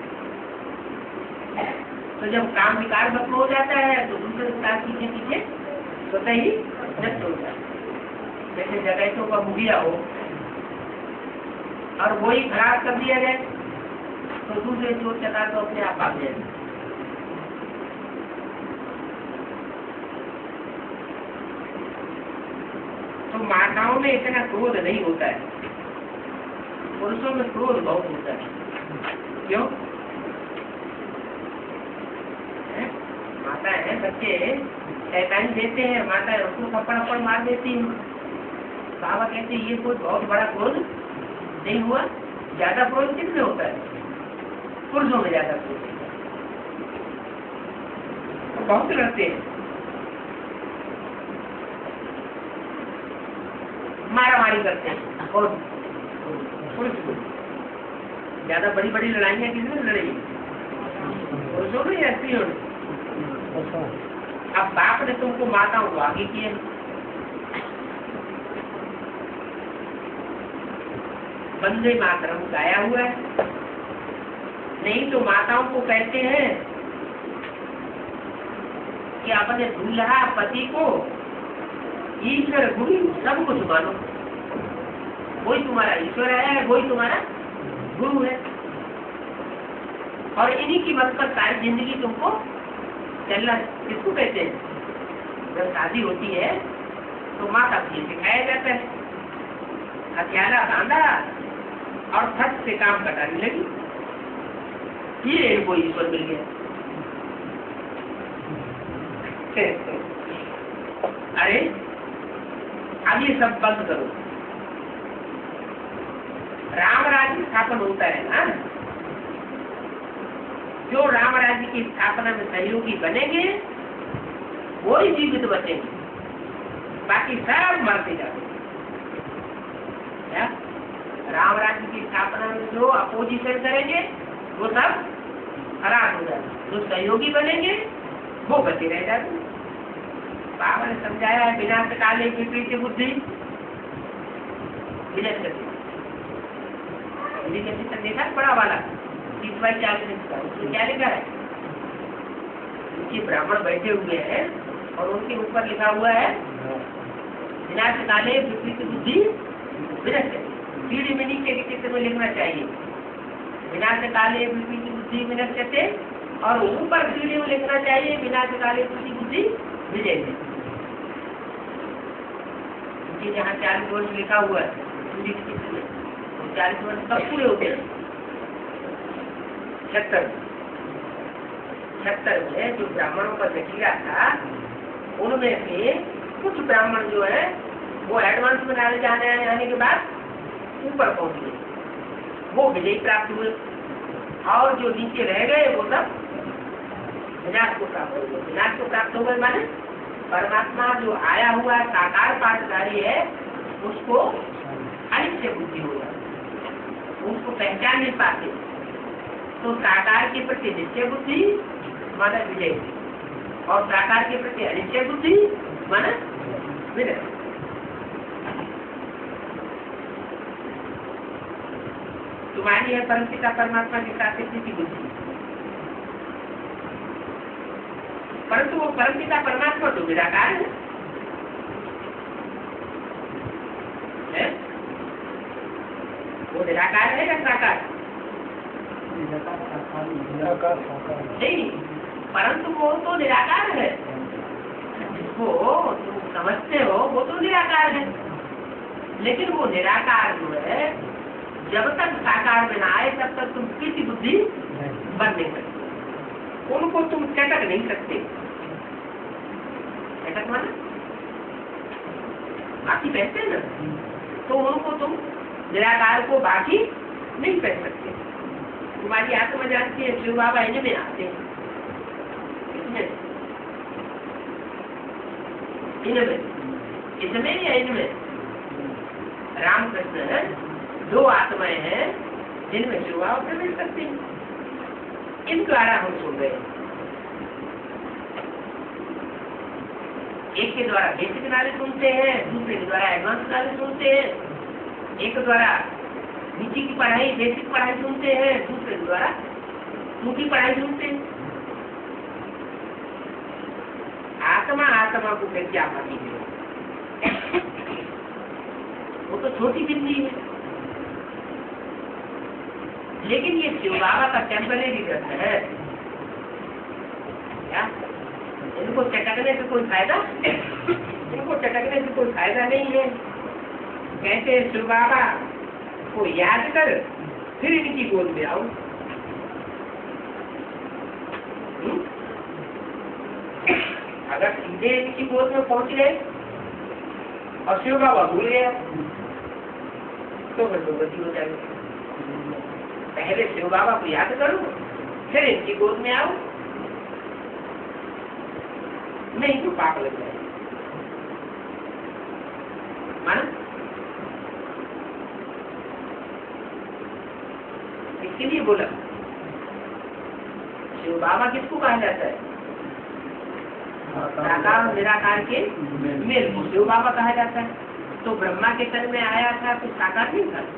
तो जब काम विकार भस्म हो जाता है तो दूसरे विकार पीछे पीछे स्वतः ही नष्ट हो जाता है। जैसे जगैतों का मुखिया हो और वो ही खराब कर दिया जाए तो दूसरे चोर चकार तो अपने आप भाग जाए। तो माताओं में इतना क्रोध नहीं होता है, पुरुषों में क्रोध बहुत होता है। क्यों? माता है बच्चे शैतानी देते हैं, माता है उसको थप्पड़ थप्पड़ मार देती है। बाबा कहते हैं ये कोई बहुत बड़ा क्रोध नहीं हुआ। ज्यादा क्रोध किसमें होता है? पुरुषों में ज्यादा क्रोध तो बहुत लड़ते हैं, मारा मारी करते हैं। और पुरुष को ज्यादा बड़ी बड़ी लड़ाइयाँ किसमें लड़ेगी? पुरुषों में या स्त्रियों में? अब बाप ने तुमको माताओं को आगे किए, वंदे मातरम गाया हुआ है। नहीं तो माताओं को कहते हैं कि अपने दूल्हा पति को ईश्वर गुरु सब कुछ मानो, वही तुम्हारा ईश्वर है, वही तुम्हारा गुरु है, और इन्हीं की मत पर सारी जिंदगी तुमको चलना। किसको कहते हैं? जब शादी होती है तो माता को ये सिखाया जाता है, हथियारा बांधा और फट से काम कटाने लगी, ये इनको ईश्वर मिल गया। अरे अब ये सब बंद करो, राम राज्य स्थापन होता है ना, जो राम राज्य की स्थापना में सहयोगी बनेंगे वो ही जीवित बचेंगे, बाकी सब मरते जाते। राम राज्य की स्थापना में जो अपोजिशन करेंगे वो सब हराम हो जाते, जो सहयोगी बनेंगे वो बचे रह जाते। बाबा ने समझाया है विनाश काले विपरीत बुद्धि विनष्ट करती। देखा बड़ा वाला तीस बाई चालीस उसमें क्या लिखा है? उनके ब्राह्मण बैठे हुए हैं और उनके ऊपर लिखा हुआ है विनाश काले विपरीत बुद्धि विनष्ट। पीढ़ी में नीचे के चित्र में लिखना चाहिए विनाश काले विपरीत बुद्धि विनष्ट, और ऊपर पीढ़ी में लिखना चाहिए विनाश काले विपरीत बुद्धि विजय। जहाँ चालीस वर्ष लिखा हुआ है पीढ़ी के चित्र में, चालीस वर्ष कब पूरे होते हैं? छत्तर छत्तर में जो ब्राह्मणों का जखीरा था उनमें से कुछ ब्राह्मण जो है वो एडवांस में डाले जाने आने के बाद ऊपर पहुंच गए, वो विजय प्राप्त हुए, और जो नीचे रह गए वो सब विनाश को प्राप्त हो गए। विनाश को प्राप्त हो गए माने परमात्मा जो आया हुआ साकार पाठधारी है उसको अनित्य बुद्धि हो जाती, उसको पहचान नहीं पाते। तो साकार के प्रति निश्चय बुद्धि माना विजय, और साकार के प्रति अनिश्चय बुद्धि माना विनय। तुम्हारी है परम पिता परमात्मा के साथ की बुद्धि, परंतु वो परम पिता परमात्मा तो निराकार है, है? वो निराकार है या साकार? नहीं, परंतु वो तो निराकार है, जिसको तुम समझते हो वो तो निराकार है, लेकिन वो निराकार जो है जब तक साकार में ना आए तब तक तुम किसी बुद्धि बन नहीं सकते, उनको तुम चटक नहीं सकते। चटक माना बाकी पहनते ना, तो उनको तुम निराकार को बाकी नहीं पहन सकते। तुम्हारी आत्मा जानती है शिव बाबा इनमें आते हैं, इसमें इनमें इसमें या इनमें रामकृष्ण दो आत्माएं हैं जिनमें शिव बाबा प्रवेश करते हैं, इन द्वारा हम सुन रहे हैं। एक के द्वारा बेसिक नॉलेज सुनते हैं, दूसरे के द्वारा एडवांस नॉलेज सुनते हैं। एक द्वारा नीचे की पढ़ाई बेसिक पढ़ाई सुनते हैं, दूसरे के द्वारा ऊंची पढ़ाई सुनते हैं। आत्मा आत्मा को फिर क्या पाती है, वो तो छोटी बिंदी है, लेकिन ये शिव बाबा का टेम्परेरी ग्रंथ है क्या? इनको चटकने से कोई फायदा इनको चटकने से कोई फायदा नहीं है। कहते हैं शिव बाबा को याद कर फिर इनकी गोद में आओ। अगर सीधे इनकी गोद में पहुंच गए और शिव बाबा भूल गया तो फिर तो गति हो जाएगी। पहले शिव बाबा को याद करो फिर इनकी गोद में आओ, नहीं तो पाप लग जाए। माना इसके लिए बोला शिव बाबा किसको कहा जाता है? साकार और निराकार के मेल को शिव बाबा कहा जाता है। तो ब्रह्मा के तन में आया था तो साकार नहीं था,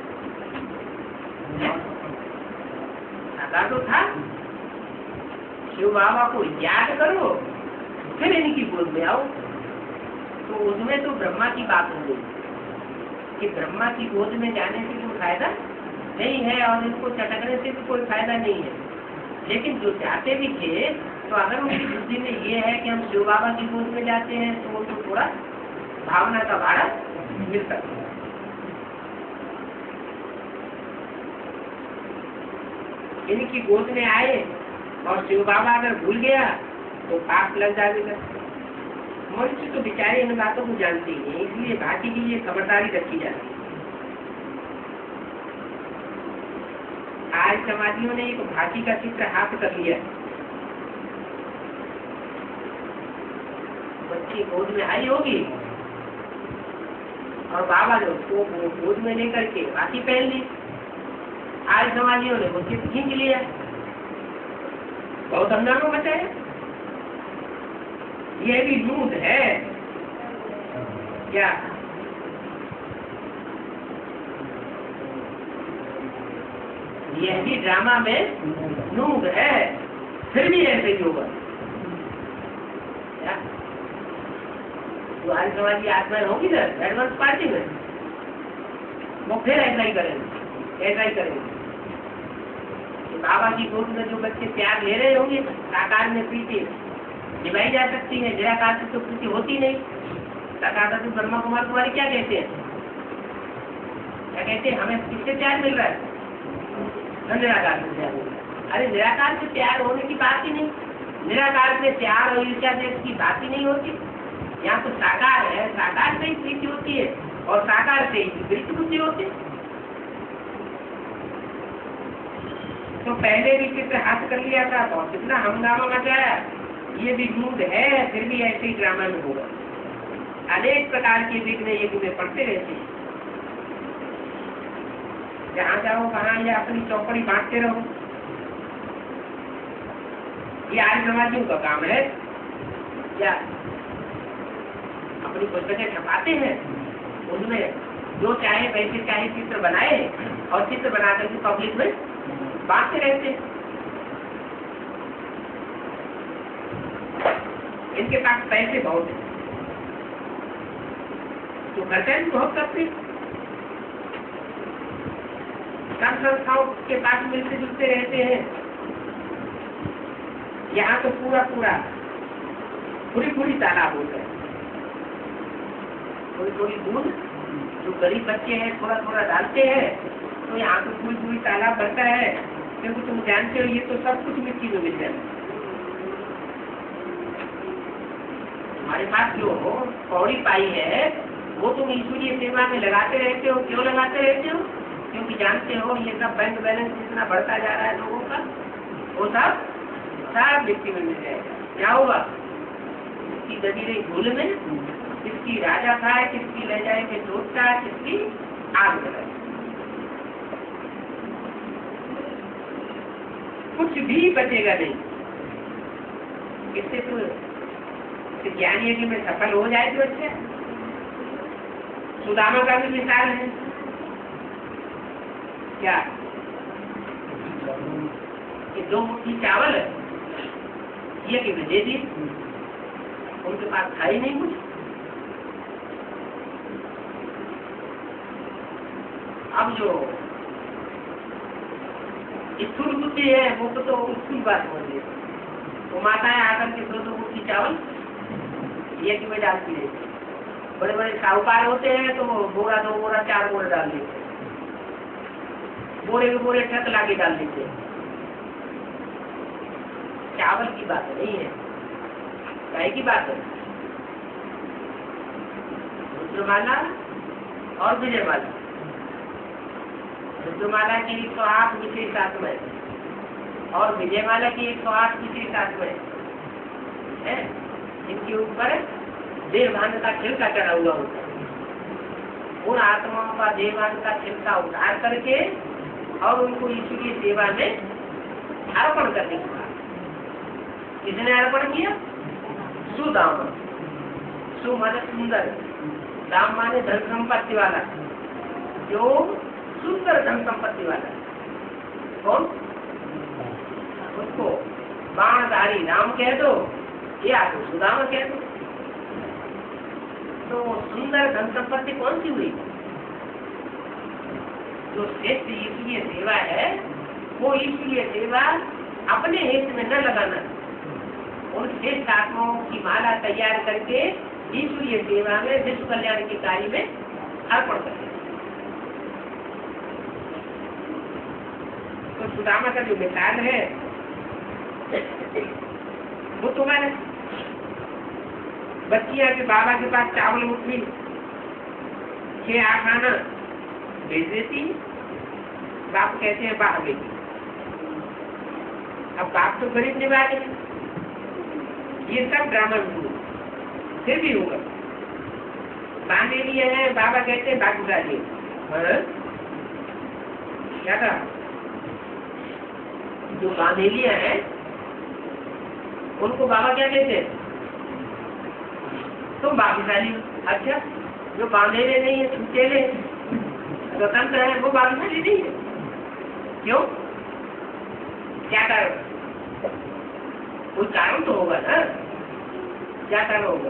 साकार तो था। शिव बाबा को याद करो फिर इनकी गोद में आओ, तो उसमें तो ब्रह्मा की बात हो गई कि ब्रह्मा की गोद में जाने से कोई फायदा नहीं है और इनको चटकने से भी कोई फायदा नहीं है। लेकिन जो चाहते भी थे तो अगर उनकी बुद्धि में ये है कि हम शिव बाबा की गोद में जाते हैं तो उनको थोड़ा भावना का भाड़ा मिल सकता है। इनकी गोद में आए और शिव बाबा अगर भूल गया तो पाप लग जाएगा। मनुष्य तो बेचारे इन बातों को जानते हैं, इसलिए भांति की ये खबरदारी रखी जाती है। आज समाधियों ने एक भांति का चित्र हाथ कर लिया, बच्ची गोद में आई होगी और बाबा ने उसको गोद में लेकर के राखी पहन ली। आज समाधियों ने वो चित्र खींच लिया, बहुत हंगामा मचाया। यह भी नूद है क्या? यह भी ड्रामा में नूद है, फिर भी ऐसे ही होगा क्या? तुम्हारी समाज की आत्माएं होगी ना एडवांस पार्टी में, वो फिर ऐसा ही करेंगे, ऐसा ही करेंगे। बाबा की गोद में जो बच्चे प्यार ले रहे होंगे, साकार में प्रीति निभाई जा सकती है, निराकार से तो प्रीति होती नहीं। साकार तो ब्रह्मा कुमार कुमारी क्या कहते हैं, क्या कहते हैं? हमें किससे प्यार मिल रहा है? निराकार से प्यार मिल रहा है। अरे निराकार से प्यार होने की बात ही नहीं, निराकार से प्यार और ईर्ष्या देश की बात ही नहीं होती। यहाँ तो साकार है, साकार से ही प्रीति होती है और साकार से ही विपरीत बुद्धि होती है। तो पहले भी चित्र हाथ कर लिया था तो कितना हंगामा मचाया। ये भी मूड है, फिर भी ऐसे ही ड्रामा में होगा। अनेक प्रकार के विघ्न युग में पड़ते रहते हैं। जहाँ जाओ वहाँ या अपनी चौपड़ी बांटते रहो, ये आर्य समाजियों का काम है। क्या अपनी पुस्तकें छपाते हैं, उनमें जो चाहे वैसे चाहे चित्र बनाए और चित्र बना करके पब्लिक में बांटते रहते हैं। इनके पास पैसे बहुत हैं, तो खर्चा भी बहुत करते हैं। सब संस्थाओं के पास मिलते जुलते रहते हैं। यहाँ तो पूरा पूरा पूरी पूरी तालाब होता है, थोड़ी थोड़ी दूध जो गरीब बच्चे हैं थोड़ा थोड़ा डालते हैं, तो यहाँ तो पूरी पूरी तालाब भरता है। क्योंकि तुम जानते हो ये तो सब कुछ मिट्टी में मिल जाता है। हमारे पास जो कौड़ी पाई है वो तुम ईश्वरीय सेवा में लगाते रहते हो। क्यों लगाते रहते हो? क्योंकि जानते हो ये सब बैंक बैलेंस जितना बढ़ता जा रहा है लोगों का, वो सब सब मिट्टी में मिल जाएगा। क्या होगा? किसकी गदी रही धूल में, किसकी राजा था, किसकी ले जाए के सोचता, किसकी आग लगाए, कुछ भी बचेगा नहीं। इससे तो ज्ञान यज्ञ में सफल हो जाए तो अच्छा। सुदामा का भी मिसाल है। क्या कि दो मुट्ठी चावल ये कि दे दी, उनके पास था ही नहीं कुछ। अब जो स्थूल बुद्धि है वो तो, तो उसकी बात हो रही है। वो माताएं आकर के दो दो मुट्ठी चावल ये कि में डालती रहती। बड़े बड़े साहूकार होते हैं तो बोरा दो बोरा चार बोरा डाल देते, बोरे के बोरे ठक लाके डाल देते। चावल की बात नहीं है, गाय की बात है। रुद्रमाला और विजयमाला, रुद्रमाला की एक सौ आठ विशेष आत्माएं और विजयमाला की एक सौ आठ विशेष आत्माएं है। इनके ऊपर देवभान का छिलका चढ़ा हुआ होता है। उन आत्माओं का देवभान का छिलका उतार करके और उनको ईश्वरीय सेवा में अर्पण करने की बात। किसने अर्पण किया? सुदामा। सु माने सुंदर, दाम माने धन संपत्ति वाला, जो सुंदर धन संपत्ति वाला। कौन? उसको बाणधारी राम कह दो या तो सुदामा कह दो। तो सुंदर धन संपत्ति कौन सी हुई? जो श्रेष्ठ ईश्वरीय सेवा है वो ईश्वरीय सेवा अपने हित में न लगाना, उन श्रेष्ठ आत्माओं की माला तैयार करके ईश्वरीय सेवा में विश्व कल्याण के कार्य में अर्पण करना। तो सुदामा का जो मिसाल है वो तुम्हारे बच्चियां के बाबा के पास चावल मुट्ठी छह आठ आना भेज देती, बाप कहते हैं बाहर बेटी। अब बाप तो गरीब निवाले, ये सब ड्रामा शुरू फिर भी होगा। बांधे लिए हैं, बाबा कहते हैं बाकी डालिए। क्या था? जो बांधेलिया है उनको बाबा क्या कहते हैं? तुम भाग्यशाली। अच्छा, जो बांधेले नहीं है, छुटेले स्वतंत्र है, वो भाग्यशाली नहीं है। क्यों? क्या कारण? कोई कारण तो होगा ना। क्या कारण होगा?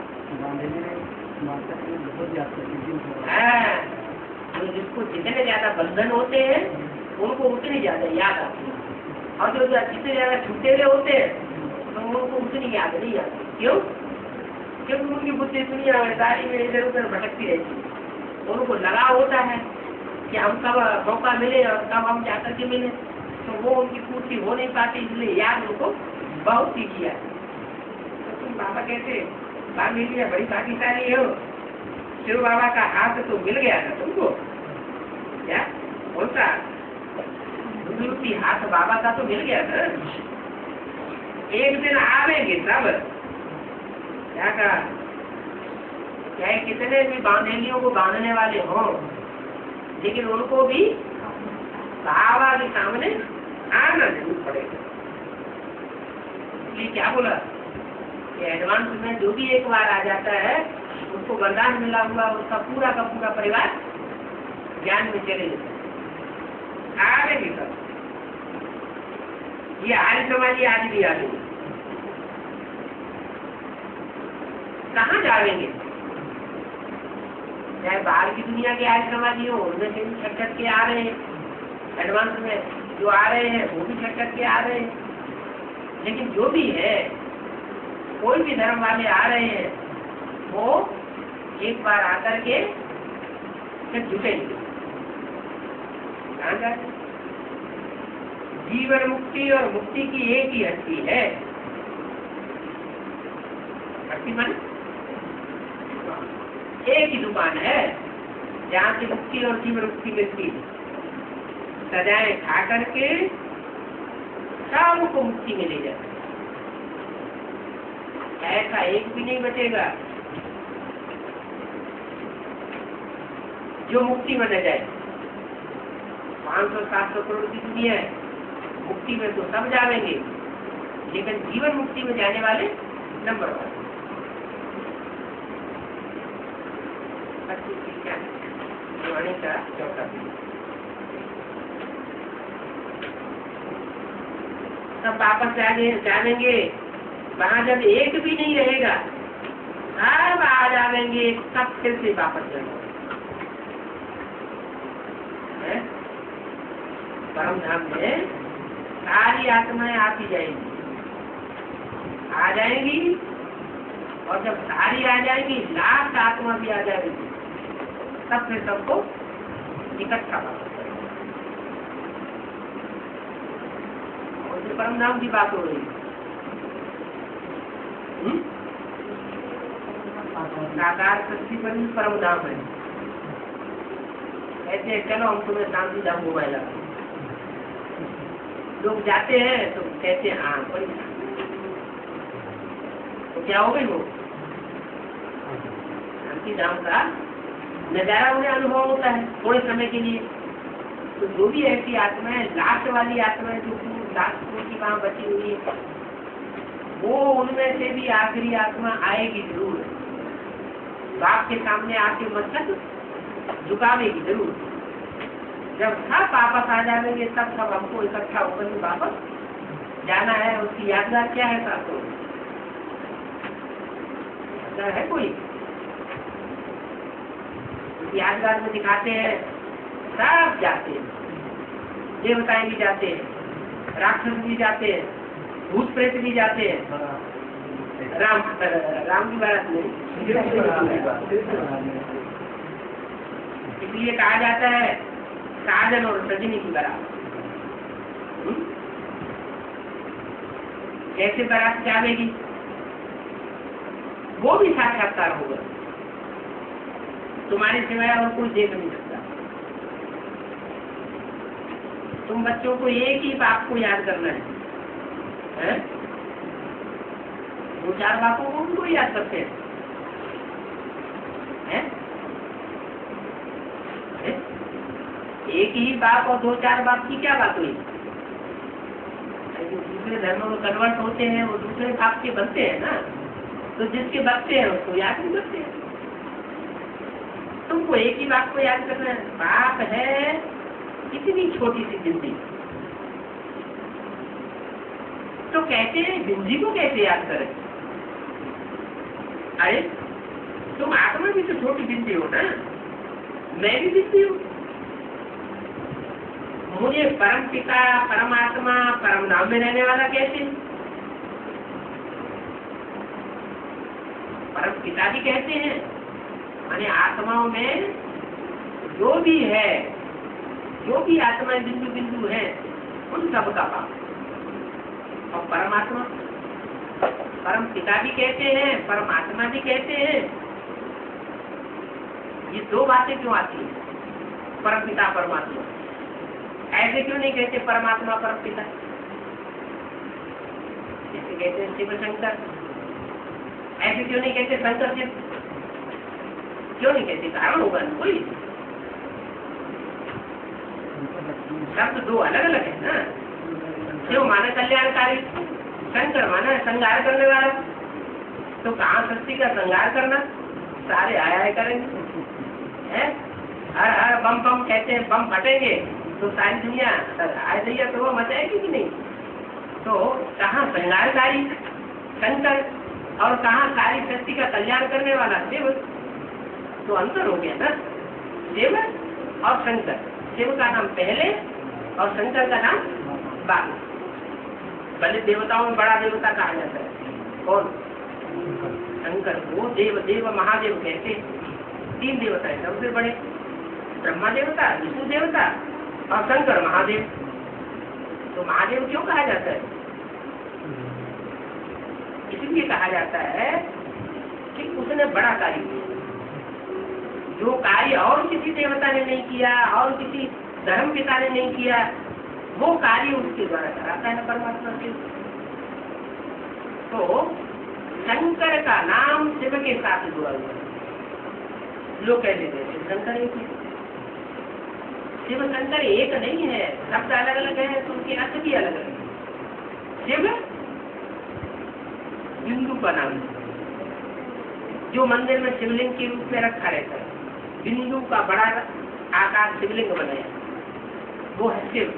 हाँ, तो जिसको जितने ज्यादा बंधन होते हैं उनको उतनी ज्यादा याद आती है, और जो जितने ज्यादा छुटेले होते हैं तो उनको उतनी याद नहीं आती। क्यों? क्योंकि उनकी बुद्धि दुनियादारी में इधर उधर भटकती रहती है। उनको लगा होता है कि हम कब मौका मिले और कब हम जाकर के मिले, तो वो उनकी पूर्ति हो नहीं पाती, इसलिए याद उनको बहुत सी किया। तो तुम बाबा कहते बात मिली बड़ी भाग्यशाली हो, शिव बाबा का हाथ तो मिल गया था तुमको। क्या बोलता? बुजुर्गी हाथ बाबा का तो मिल गया था। एक दिन आवेंगे सब। क्या कहा? चाहे कितने भी बांधेलियों को बांधने वाले हों, लेकिन उनको भी बाबा के सामने आना जरूर पड़ेगा। इसलिए क्या बोला कि एडवांस में जो भी एक बार आ जाता है उसको वरदान मिला हुआ उसका पूरा का पूरा परिवार ज्ञान में चले जाता है। आगे भी सब ये आर्य समाजी आज भी आ गई। कहाँ जाएंगे? चाहे बाहर की दुनिया के आर्य समाजी हो उनमें से भी छटक के आ रहे हैं, एडवांस में जो आ रहे हैं वो भी छटक के आ रहे हैं। लेकिन जो भी है कोई भी धर्म वाले आ रहे हैं वो एक बार आकर के फिर जुटेंगे। कहाँ जाए? जीवन मुक्ति और मुक्ति की एक ही हस्ती है। हस्ती माने एक ही दुकान है जहाँ से मुक्ति और जीवन मुक्ति मिलती है। सजाएं खा करके सबको मुक्ति में ले जाए, ऐसा एक भी नहीं बचेगा जो मुक्ति में न जाए। पाँच सौ सात सौ करोड़ की दुनिया है, मुक्ति में तो सब जाएंगे लेकिन जीवन मुक्ति में जाने वाले नंबर वन। का चौथा सब वापस जाएंगे वहां जब एक भी नहीं रहेगा सब आ जाएंगे, सब फिर से वापस जाएंगे। परम धाम में सारी आत्माएं आती जाएंगी, आ जाएंगी और जब सारी आ जाएंगी लाख आत्मा भी आ जाएगी, तब फिर सबको इकट्ठा वापस करेंगे। और जो परम धाम की बात हो रही है, साकार सृष्टि पर भी परम धाम है। ऐसे चलो हम तुम्हें शांति धाम घुमाएगा। लोग जाते हैं तो कहते हैं हाँ बड़ी तो क्या हो गई वो शांति धाम का नजारा उन्हें अनुभव होता है थोड़े समय के लिए। तो जो भी ऐसी आत्माएं लास्ट वाली आत्माएं जो लास्ट की वहां बची हुई है वो उनमें से भी आखिरी आत्मा आएगी जरूर, बाप के सामने आके मस्तक झुकावेगी जरूर। जब सब वापस आ जाएंगे तब सब हमको इकट्ठा होकर के वापस जाना है। उसकी यादगार क्या है साथों? यादगार है कोई? यादगार में दिखाते हैं सब जाते हैं, देवताएं भी जाते हैं, राक्षस भी जाते हैं, भूत प्रेत भी जाते हैं। राम राम की बारात नहीं, इसलिए कहा जाता है साजन और सजनी की बारात। कैसे बारात जाएगी वो भी साक्षात्कार होगा, तुम्हारे सिवाय और कोई देख नहीं सकता। तुम बच्चों को एक ही बाप को याद करना है, है? दो चार बापों को उनको याद करते हैं, है? है? एक ही बाप और दो चार बाप की क्या बात हुई? जो दूसरे धर्मों में कन्वर्ट होते हैं वो दूसरे बाप के बनते हैं ना, तो जिसके बच्चे हैं उसको याद नहीं करते हैं। तुमको एक ही बाप को याद करना है। बाप है इतनी छोटी सी जिंदगी, तो कहते हैं जिंदगी को कैसे याद करें? अरे तुम आत्मा भी तो छोटी जिंदगी हो ना, मैं भी जिंदगी हूँ। मुझे परम पिता परमात्मा परम नाम में रहने वाला कैसे? परम पिता भी कहते हैं माने आत्माओं में जो भी है, जो भी आत्माएं बिंदु बिंदु है उन सब का बाप। और परमात्मा परम पिता भी कहते हैं, परमात्मा भी कहते हैं। ये दो बातें क्यों आती है? परम पिता परमात्मा ऐसे क्यों नहीं कहते परमात्मा परम पिता? जैसे कहते हैं शिव शंकर, ऐसे क्यों नहीं कहते शंकर शिव? क्यों नहीं कहते? कारण होगा ना कोई। शब्द दो अलग अलग है ना। शिव माने कल्याणकारी, शंकर माना है श्रृंगार करने वाला। तो कहाँ सृष्टि का श्रृंगार करना, सारे आया है करेंगे, है हर हर बम बम कहते हैं, बम फटेंगे तो सारी दुनिया आय दैया तो वो मचाएगी कि नहीं। तो कहाँ श्रृंगारकारी शंकर और कहाँ सारी सृष्टि का कल्याण करने वाला शिव। तो अंतर हो गया ना, शिव और शंकर। शिव का नाम पहले और शंकर का नाम बाद। पहले देवताओं में बड़ा देवता कहा जाता है कौन, शंकर को देव देव महादेव कहते। तीन देवता है सबसे बड़े, ब्रह्मा देवता, विष्णु देवता और शंकर महादेव। तो महादेव क्यों कहा जाता है, इसलिए कहा जाता है कि उसने बड़ा कार्य किया, जो कार्य और किसी देवता ने नहीं किया और किसी धर्म पिता ने नहीं किया, वो कार्य उसके द्वारा कराता है परमात्मा के। तो शंकर का नाम शिव के साथ जुड़ा हुआ है। लोग कह देते हैं शंकर एक है, शिव शंकर एक नहीं है, शब्द अलग अलग है तो उनके अर्थ भी अलग अलग है। शिव बिंदु का नाम है, जो मंदिर में शिवलिंग के रूप में रखा रहता है, बिंदु का बड़ा आकार शिवलिंग बनाया, वो है शिव।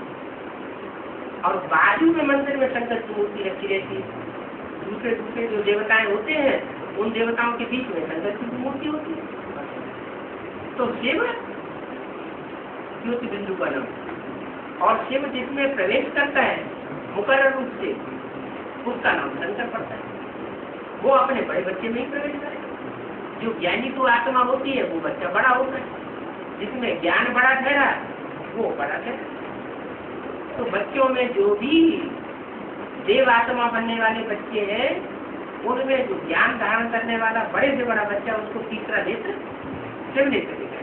और बाजू में मंदिर में शंकर की मूर्ति रखी रहती है। दूसरे दूसरे जो देवताएं होते हैं उन देवताओं के बीच में शंकर की मूर्ति होती है। तो शिव ज्योति बिंदु का नाम, और शिव जिसमें प्रवेश करता है मुकर्रर रूप से, उसका नाम शंकर पड़ता है। वो अपने बड़े बच्चे में ही प्रवेश करे। जो ज्ञानी को आत्मा होती है वो बच्चा बड़ा होता है, जिसमें ज्ञान बड़ा ठहरा वो बड़ा ठहरा। तो बच्चों में जो भी देव आत्मा बनने वाले बच्चे हैं, उनमें जो ज्ञान धारण करने वाला बड़े से बड़ा बच्चा, उसको तीसरा नेत्र शिव नेत्र दिखाया।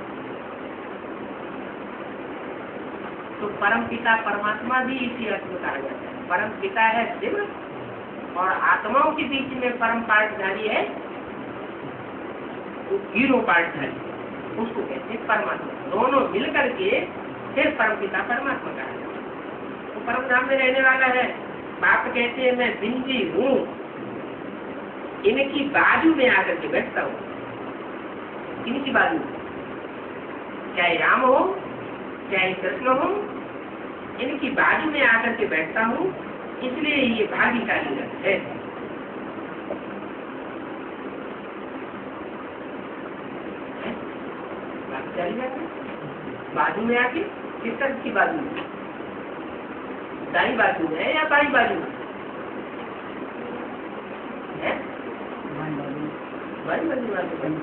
तो परम पिता परमात्मा भी इसी अर्थ में कहा जाता है। परम पिता है शिव और आत्माओं के बीच में परम पाठधारी है तो हीरो पाठधारी, उसको कहते हैं परमात्मा। दोनों मिलकर के फिर परम पिता परमात्मा कहा जाता है। तो परम धाम में रहने वाला है। बाप कहते हैं मैं बिंदी हूँ, इनकी बाजू में आकर के बैठता हूँ। इनकी बाजू, चाहे राम हो चाहे कृष्ण हो, इनकी बाजू में आकर के बैठता हूँ, इसलिए ये भाग्यशाली है। बाजू में आके किस तरह की बाजू में, दाई बाजू है या बाई बाजू है? बाई बाजू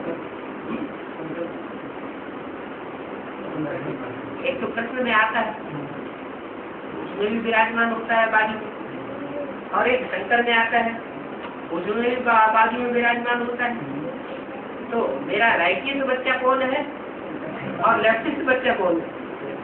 एक तो कृष्ण में आता है, उसमें भी विराजमान होता है बाजू, और एक शंकर में आता है, उसमें भी बाजू में विराजमान होता है। तो मेरा राइटियस बच्चा कौन है और लेफ्टिस्ट बच्चा कौन है?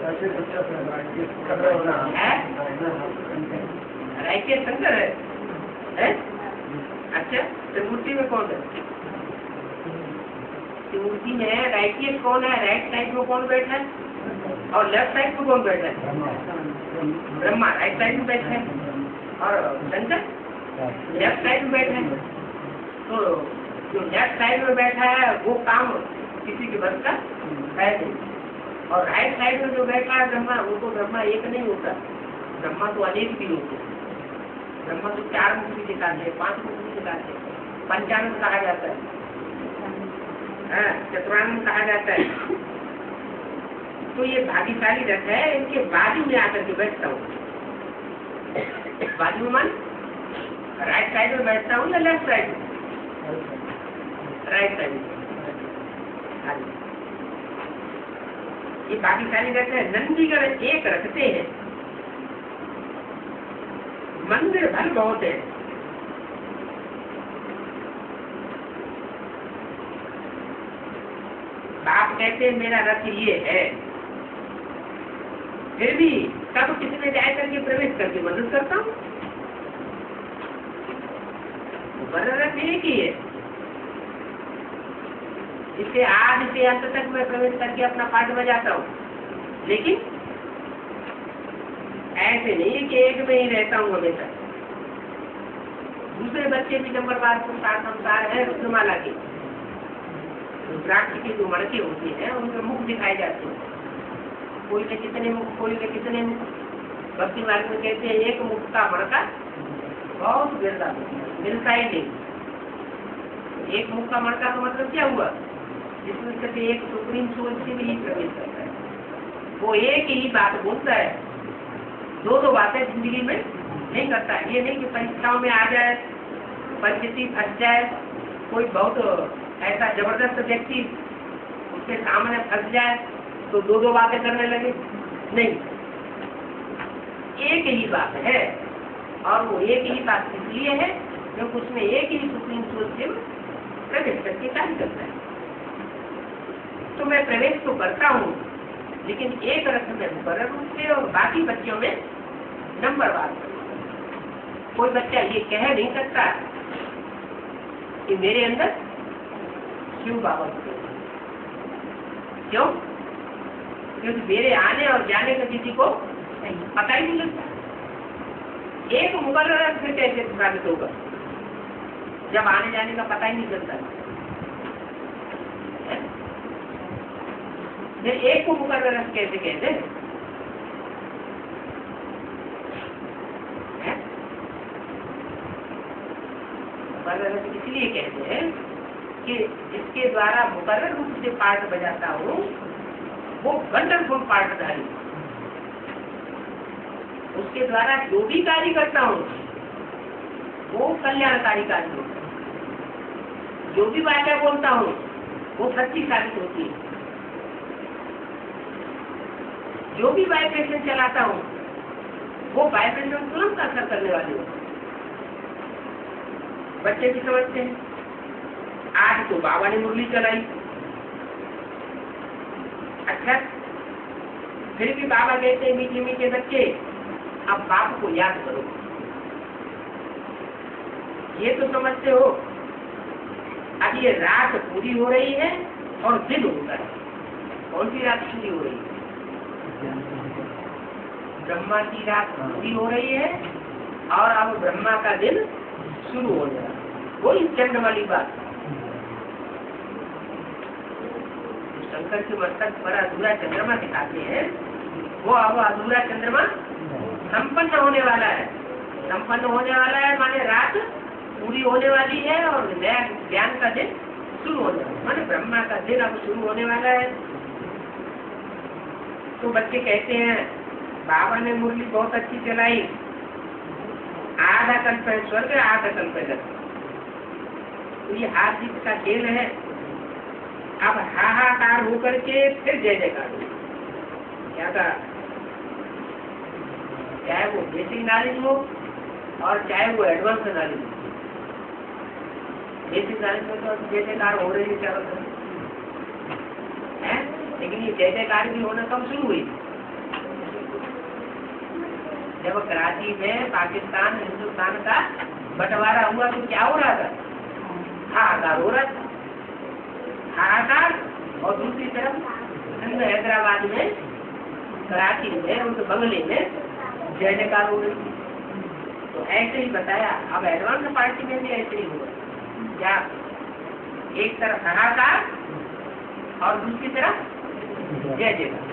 राइटियस शंकर है, है? अच्छा, त्रिमूर्ति में कौन है? त्रिमूर्ति में राइटियस कौन है? राइट साइड में कौन बैठा है और लेफ्ट साइड में कौन बैठा है? ब्रह्मा राइट साइड में बैठा है और शंकर लेफ्ट साइड में बैठा है। तो जो लेफ्ट साइड में बैठा है वो काम किसी के बस का है नहीं, और राइट साइड में जो बैठा है ब्रह्मा, वो तो ब्रह्मा एक नहीं होता, ब्रह्मा तो अनेक भी होते हैं। ब्रह्मा तो चार मुख भी दिखाते हैं, पांच मुख भी दिखाते हैं, पंचानंद कहा जाता है, चतुरानंद कहा जाता है। तो ये भाग्यशाली रथ है, इनके बाजू में आकर के बैठता हूँ। बाजू में राइट साइड में बैठता हूँ या लेफ्ट साइड में? राइट साइड में। ये भाग्यशाली रथ है। नंदीगण एक रखते हैं, मंदिर भर बहुत है। बाप कहते हैं मेरा रथ ये है, फिर भी कब किसमें जाए करके प्रवेश करके मदद करता हूँ। बड़ा रथ एक ही है, इससे आज से अंत तक मैं प्रवेश करके अपना पाठ बजाता हूँ। लेकिन ऐसे नहीं कि एक में ही रहता हूँ हमेशा, दूसरे बच्चे भी नंबरवार संसार संसार है रुद्रमाला के, रुद्राक्ष के जो मड़के होते हैं उनके मुख दिखाए जाते हैं। कोई के कितने मुख, कोई के कितने मुख। भक्ति मार्ग में कहते हैं एक मुख का मड़का बहुत गिरता मिलता ही नहीं। एक मुख का मड़का का मतलब क्या हुआ? जिसमें कहते एक सुप्रीम सोच से भी ही प्रवेश करता है, वो एक ही बात बोलता है, दो दो बातें जिंदगी में नहीं करता है। ये नहीं कि परीक्षाओं में आ जाए, परिस्थिति फंस जाए, कोई बहुत ऐसा जबरदस्त व्यक्ति उसके सामने फंस जाए तो दो दो बातें करने लगे, नहीं, एक ही बात है। और वो एक ही बात इसलिए है क्योंकि उसमें एक ही सुप्रीम सोच से प्रवेश करके कार्य करता है। तो मैं प्रवेश तो करता हूँ, लेकिन एक रथ में मुकर्रर रूप से और बाकी बच्चों में नंबरवार। कोई बच्चा ये कह नहीं सकता कि मेरे अंदर शिव बाबा क्यों? क्योंकि मेरे आने और जाने का किसी को पता ही नहीं लगता। एक मुकर्रर फिर कैसे साबित होगा जब आने जाने का पता ही नहीं चलता? एक को मुकर्रर कैसे कहते हैं? मुकर्रर इसलिए कहते हैं कि इसके द्वारा मुकर्रर रूप से पाठ बजाता हूँ, वो वंडरफुल पाठधारी। उसके द्वारा जो भी कार्य करता हूँ वो कल्याणकारी कार्य होता है। जो भी बातें बोलता हूँ वो सच्ची साबित होती है। जो भी वाइब्रेशन चलाता हूँ वो वाइब्रेशन तुरंत असर करने वाले होते। बच्चे भी समझते हैं। आज तो बाबा ने मुरली चलाई, अच्छा, फिर भी बाबा कहते हैं मीठे मीठे बच्चे अब बाप को याद करो। ये तो समझते हो अब ये रात पूरी हो रही है और दिन होता है। कौन सी रात पूरी हो रही है? ब्रह्मा की रात पूरी हो रही है और अब ब्रह्मा का दिन शुरू हो जाए। वही चंद्र वाली बात। शंकर के मस्तक पर अधूरा चंद्रमा दिखाते हैं, वो अब अधूरा चंद्रमा संपन्न होने वाला है। संपन्न होने वाला है माने रात पूरी होने वाली है और नया ज्ञान का दिन शुरू होने वाला है, माने ब्रह्मा का दिन अब शुरू होने वाला है। तो बच्चे कहते हैं बाबा ने मुरली बहुत अच्छी चलाई, आधा कल्प है स्वर्ग, आधा कल्प है नरक। तो ये हार जीत का खेल है। अब हाहाकार होकर के फिर जय जयकार हो। क्या कहा? चाहे वो बेसिक नॉलेज हो और चाहे वो एडवांस नॉलेज हो, बेसिक नॉलेज में तो जय जयकार हो रही है चारों तरफ, लेकिन ये जय जयकार भी होना कब शुरू हुई? जब कराची में पाकिस्तान हिंदुस्तान का बंटवारा हुआ तो क्या हो रहा था? हाहाकार हो रहा था, हाहाकार। और दूसरी तरफ हैदराबाद में, कराची में, उनके बंगले में जय जयकार हो रही। तो ऐसे ही बताया अब एडवांस पार्टी में भी ऐसे ही होगा। क्या? एक तरफ हाहाकार और दूसरी तरफ जय जयकार।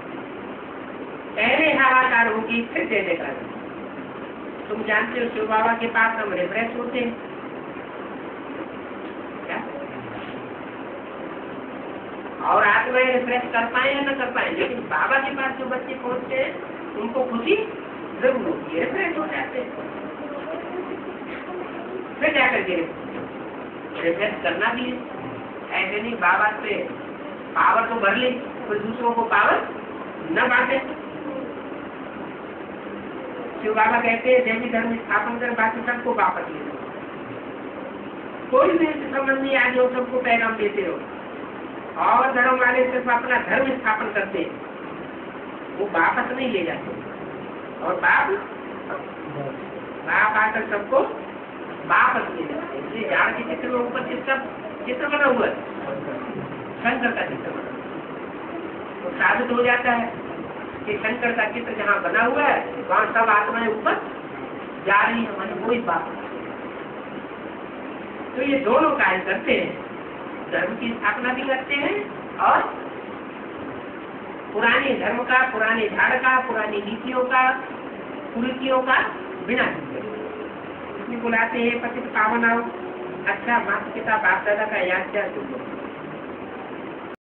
पहले हाहाकार होगी फिर जय जयकार। तुम जानते हो शिव बाबा के पास हम रिफ्रेश होते हैं। क्या? और आज में रिफ्रेश कर पाए या न कर पाए, लेकिन बाबा के पास जो बच्चे पहुंचते हैं उनको खुशी जरूर होती है, रिफ्रेश हो जाते हैं। फिर जाकर के रिफ्रेश करना भी है। ऐसे नहीं बाबा से पावर तो भर ली फिर दूसरों को पावर न बांटे। शिव बाबा कहते हैं जैसे धर्म स्थापन कर बाकी सबको वापस ले लो। कोई भी समझ नहीं आ जाओ, सबको पैगाम देते हो। और धर्म वाले सिर्फ अपना धर्म स्थापन करते हैं, वो वापस नहीं ले जाते। और बाप बाप आकर सबको वापस ले जाते। इसलिए झाड़ के चित्र में ऊपर चित्र चित्र बना हुआ है, शंकर का चित्र बना। तो साबित हो जाता है कि शंकर का चित्र जहाँ बना हुआ है वहाँ सब आत्माएं ऊपर जा रही है, मैंने वही बात। तो ये दोनों कार्य करते हैं, धर्म की स्थापना भी करते हैं और पुराने धर्म का, पुराने झाड़ का, पुरानी नीतियों का, कुरीतियों का विनाश करते हैं। इसमें बुलाते हैं पतित पावन आओ। अच्छा, माता पिता बाप दादा का याद क्या